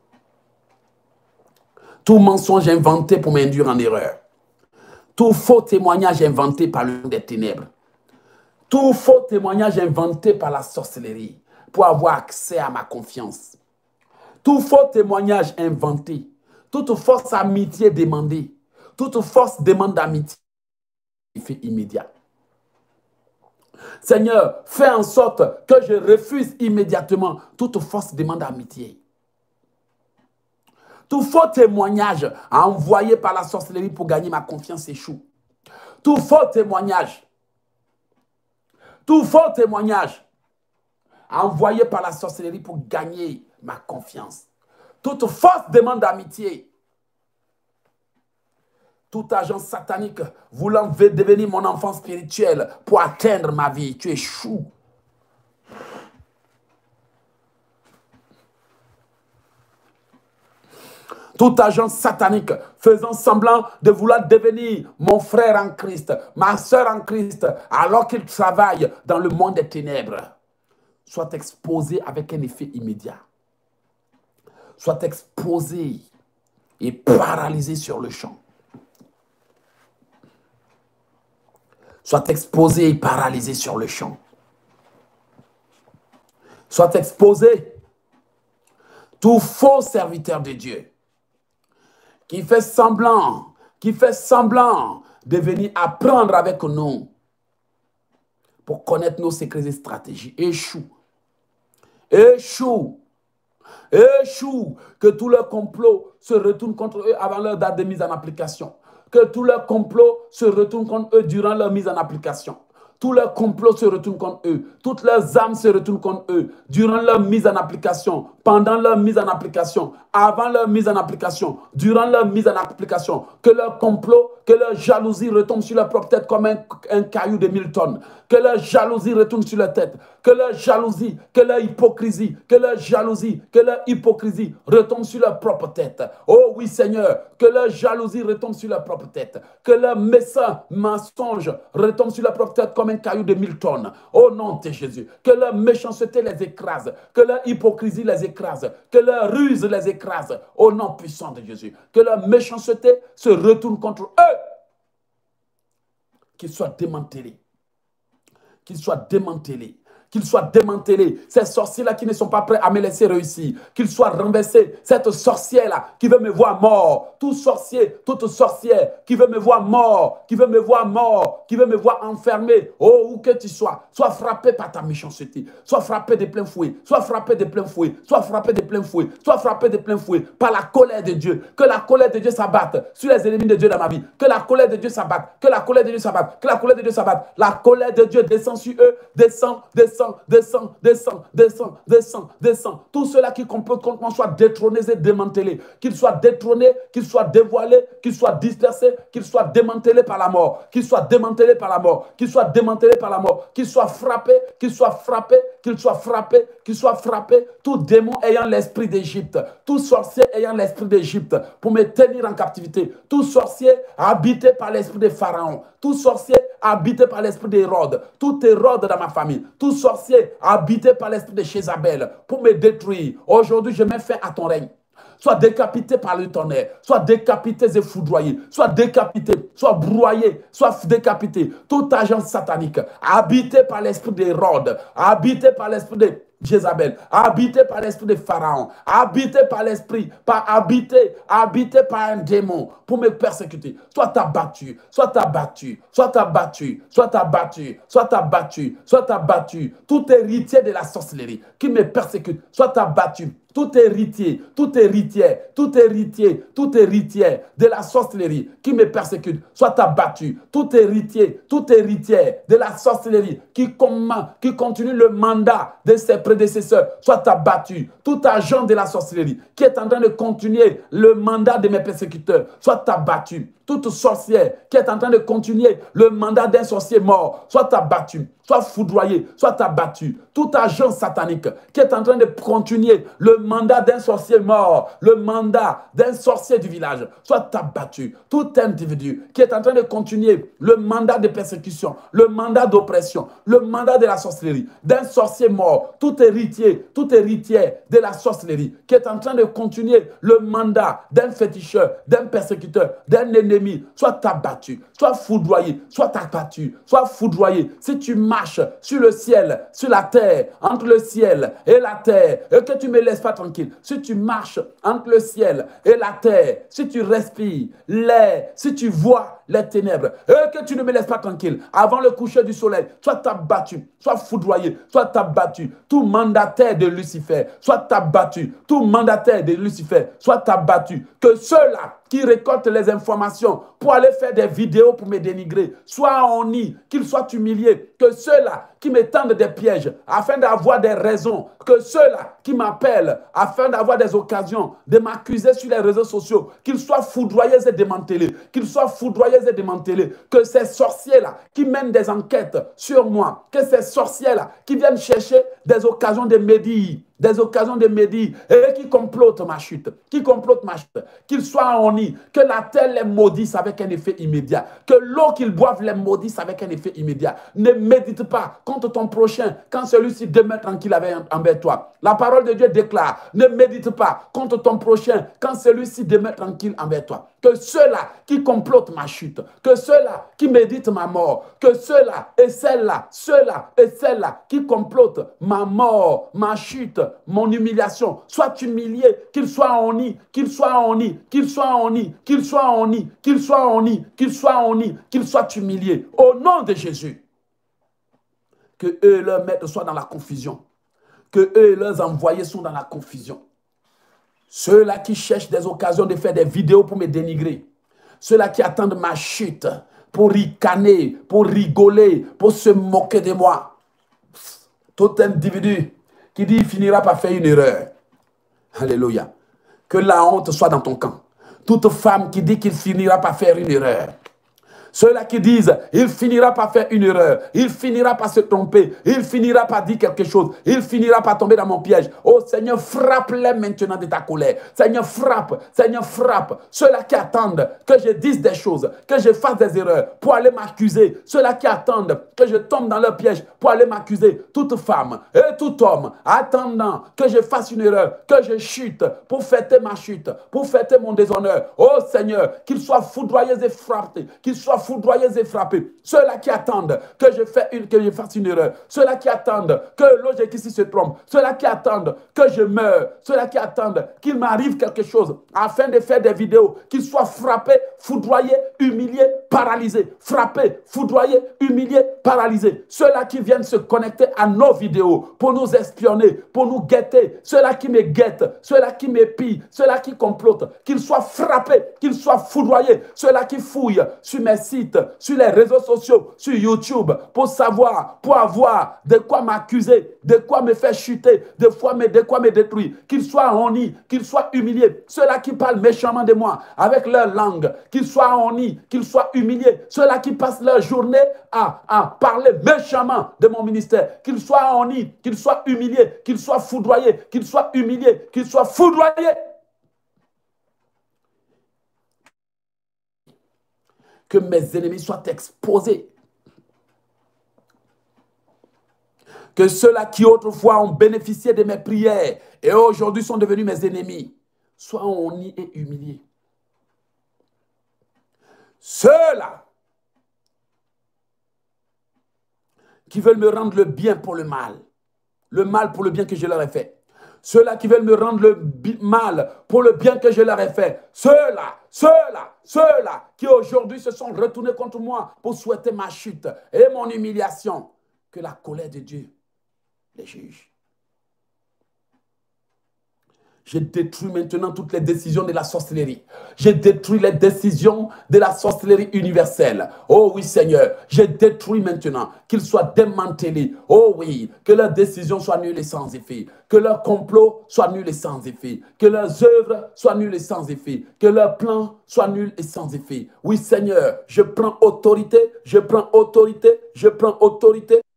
Tout mensonge inventé pour m'induire en erreur. Tout faux témoignage inventé par le des ténèbres. Tout faux témoignage inventé par la sorcellerie pour avoir accès à ma confiance. Tout faux témoignage inventé. Toute fausse amitié demandée. Toute fausse demande d'amitié. Fait immédiat. Seigneur, fais en sorte que je refuse immédiatement toute fausse demande d'amitié. Tout faux témoignage envoyé par la sorcellerie pour gagner ma confiance échoue. Tout faux témoignage, tout faux témoignage envoyé par la sorcellerie pour gagner ma confiance. Toute fausse demande d'amitié. Tout agent satanique voulant devenir mon enfant spirituel pour atteindre ma vie, tu échoues. Tout agent satanique faisant semblant de vouloir devenir mon frère en Christ, ma soeur en Christ, alors qu'il travaille dans le monde des ténèbres, soit exposé avec un effet immédiat. Soit exposé et paralysé sur le champ. soit exposé et paralysé sur le champ. Soit exposé tout faux serviteur de Dieu qui fait semblant, qui fait semblant de venir apprendre avec nous pour connaître nos secrets et stratégies. Échoue. Échoue. Échoue. Que tout leur complot se retourne contre eux avant leur date de mise en application. Que tout leur complot se retourne contre eux durant leur mise en application. Tous leurs complots se retournent contre eux. Toutes leurs âmes se retournent contre eux. Durant leur mise en application, pendant leur mise en application, avant leur mise en application, durant leur mise en application, que leur complot, que leur jalousie retombe sur leur propre tête comme un, un caillou de mille tonnes. Que leur jalousie retombe sur leur tête. Que leur jalousie, que leur hypocrisie, que leur jalousie, que leur hypocrisie retombe sur leur propre tête. Oh oui Seigneur, que leur jalousie retombe sur leur propre tête. Que leur méchant mensonge retombe sur leur propre tête comme un caillou de mille tonnes. Au nom de Jésus. Que leur méchanceté les écrase. Que leur hypocrisie les écrase. Que leur ruse les écrase. Au nom puissant de Jésus. Que leur méchanceté se retourne contre eux. Qu'ils soient démantelés. Qu'ils soient démantelés. Qu'ils soient démantelés. Ces sorciers-là qui ne sont pas prêts à me laisser réussir. Qu'ils soient renversés. Cette sorcière-là qui veut me voir mort. Tout sorcier, toute sorcière qui veut me voir mort. Qui veut me voir mort. Qui veut me voir enfermé. Oh, où que tu sois. Sois frappé par ta méchanceté. Sois frappé de plein fouet. Sois frappé de plein fouet. Sois frappé de plein fouet. Sois frappé de plein fouet. Par la colère de Dieu. Que la colère de Dieu s'abatte sur les ennemis de Dieu dans ma vie. Que la colère de Dieu s'abatte. Que la colère de Dieu s'abatte. Que la colère de Dieu s'abatte. La colère de Dieu descend sur eux. Descend, descend. Descend, descend, descend, descend, descend. Tous ceux-là qui complotent contre moi soient détrônés et démantelés. Qu'ils soient détrônés, qu'ils soient dévoilés, qu'ils soient dispersés, qu'ils soient démantelés par la mort. Qu'ils soient démantelés par la mort. Qu'ils soient démantelés par la mort. Qu'ils soient frappés, qu'ils soient frappés, qu'ils soient frappés, qu'ils soient frappés. Tout démon ayant l'esprit d'Égypte, tout sorcier ayant l'esprit d'Égypte pour me tenir en captivité. Tout sorcier habité par l'esprit de Pharaon. Tout sorcier habité par l'esprit d'Hérode. Tout Hérode dans ma famille. Tout sorcier habité par l'esprit de Jézabel pour me détruire. Aujourd'hui, je mets fin à ton règne. Sois décapité par le tonnerre, sois décapité et foudroyé, sois décapité, sois broyé, sois décapité. Toute agence satanique habité par l'esprit d'Hérode, habité par l'esprit de Jézabel, habité par l'esprit de Pharaon, habité par l'esprit, pas habité, habité par un démon pour me persécuter. Soit abattu, soit abattu, soit abattu, soit abattu, soit abattu, soit abattu. Tout héritier de la sorcellerie qui me persécute, soit abattu. Tout héritier, tout héritier, tout héritier, tout héritier de la sorcellerie qui me persécute, soit abattu. Tout héritier, tout héritier de la sorcellerie qui, qui continue le mandat de ses prédécesseurs, soit abattu. Tout agent de la sorcellerie qui est en train de continuer le mandat de mes persécuteurs, soit abattu. Toute sorcière qui est en train de continuer le mandat d'un sorcier mort, soit abattu, soit foudroyé, soit abattu. Tout agent satanique qui est en train de continuer le mandat d'un sorcier mort, le mandat d'un sorcier du village, soit abattu. Tout individu qui est en train de continuer le mandat de persécution, le mandat d'oppression, le mandat de la sorcellerie, d'un sorcier mort, tout héritier, tout héritier de la sorcellerie qui est en train de continuer le mandat d'un féticheur, d'un persécuteur, d'un ennemi, soit abattu, soit foudroyé, soit abattu, soit foudroyé. Si tu marches sur le ciel, sur la terre, entre le ciel et la terre, et que tu ne me laisses pas tranquille, si tu marches entre le ciel et la terre, si tu respires l'air, si tu vois les ténèbres, et que tu ne me laisses pas tranquille, avant le coucher du soleil, soit abattu, soit foudroyé, soit abattu. Tout mandataire de Lucifer, soit abattu. Tout mandataire de Lucifer, soit abattu. Que ceux-là qui récoltent les informations pour aller faire des vidéos pour me dénigrer, soient honnis, qu'ils soient humiliés. Que ceux-là qui me tendent des pièges afin d'avoir des raisons, que ceux-là qui m'appellent afin d'avoir des occasions de m'accuser sur les réseaux sociaux, qu'ils soient foudroyés et démantelés, qu'ils soient foudroyés et démantelés, que ces sorciers-là qui mènent des enquêtes sur moi, que ces sorciers-là qui viennent chercher des occasions de médire, des occasions de médire et qui complotent ma chute, qui complotent ma chute, qu'ils soient honnis, que la terre les maudisse avec un effet immédiat, que l'eau qu'ils boivent les maudisse avec un effet immédiat. Ne médite pas contre ton prochain quand celui-ci demeure tranquille envers toi. La parole de Dieu déclare, ne médite pas contre ton prochain quand celui-ci demeure tranquille envers toi. Que ceux-là qui complotent ma chute, que ceux-là qui méditent ma mort, que ceux-là et celles-là, ceux-là et celles-là qui complotent ma mort, ma chute, mon humiliation, soient humiliés, qu'ils soient honnis, qu'ils soient honnis, qu'ils soient honnis, qu'ils soient honnis, qu'ils soient honnis, qu'ils soient honnis, qu'ils soient humiliés. Au nom de Jésus. Que eux et leurs maîtres soient dans la confusion. Que eux et leurs envoyés sont dans la confusion. Ceux-là qui cherchent des occasions de faire des vidéos pour me dénigrer. Ceux-là qui attendent ma chute pour ricaner, pour rigoler, pour se moquer de moi. Tout individu qui dit qu'il finira par faire une erreur. Alléluia. Que la honte soit dans ton camp. Toute femme qui dit qu'il finira par faire une erreur. Ceux-là qui disent, il finira par faire une erreur, il finira par se tromper, il finira par dire quelque chose, il finira par tomber dans mon piège. Oh Seigneur, frappe-les maintenant de ta colère. Seigneur, frappe, Seigneur, frappe. Ceux-là qui attendent que je dise des choses, que je fasse des erreurs pour aller m'accuser. Ceux-là qui attendent que je tombe dans leur piège pour aller m'accuser. Toute femme et tout homme attendant que je fasse une erreur, que je chute pour fêter ma chute, pour fêter mon déshonneur. Oh Seigneur, qu'ils soient foudroyés et frappés, qu'ils soient foudroyés et frappés. Ceux-là qui attendent que je, fais une, que je fasse une erreur. Ceux-là qui attendent que l'objectif se trompe. Ceux-là qui attendent que je meure. Ceux-là qui attendent qu'il m'arrive quelque chose afin de faire des vidéos. Qu'ils soient frappés, foudroyés, humiliés, paralysés. Frappés, foudroyés, humiliés, paralysés. Ceux-là qui viennent se connecter à nos vidéos pour nous espionner, pour nous guetter. Ceux-là qui me guettent, ceux-là qui m'épient, ceux-là qui complotent. Qu'ils soient frappés, qu'ils soient foudroyés. Ceux-là qui fouillent sur mes sites, sur les réseaux sociaux, sur YouTube, pour savoir, pour avoir de quoi m'accuser, de quoi me faire chuter, de quoi me, de quoi me détruire, qu'ils soient honnis, qu'ils soient humiliés. Ceux-là qui parlent méchamment de moi avec leur langue, qu'ils soient honnis, qu'ils soient humiliés. Ceux-là qui passent leur journée à, à parler méchamment de mon ministère, qu'ils soient honnis, qu'ils soient humiliés, qu'ils soient foudroyés, qu'ils soient humiliés, qu'ils soient foudroyés. Que mes ennemis soient exposés. Que ceux-là qui autrefois ont bénéficié de mes prières et aujourd'hui sont devenus mes ennemis, soient honnis et humiliés. Ceux-là qui veulent me rendre le bien pour le mal, le mal pour le bien que je leur ai fait. Ceux-là qui veulent me rendre le mal pour le bien que je leur ai fait. Ceux-là, ceux-là, ceux-là qui aujourd'hui se sont retournés contre moi pour souhaiter ma chute et mon humiliation. Que la colère de Dieu les juge. Je détruis maintenant toutes les décisions de la sorcellerie. Je détruis les décisions de la sorcellerie universelle. Oh oui, Seigneur, je détruis maintenant qu'ils soient démantelés. Oh oui, que leurs décisions soient nulles et sans effet. Que leurs complots soient nuls et sans effet. Que leurs œuvres soient nulles et sans effet. Que leurs plans soient nuls et sans effet. Oui, Seigneur, je prends autorité, je prends autorité, je prends autorité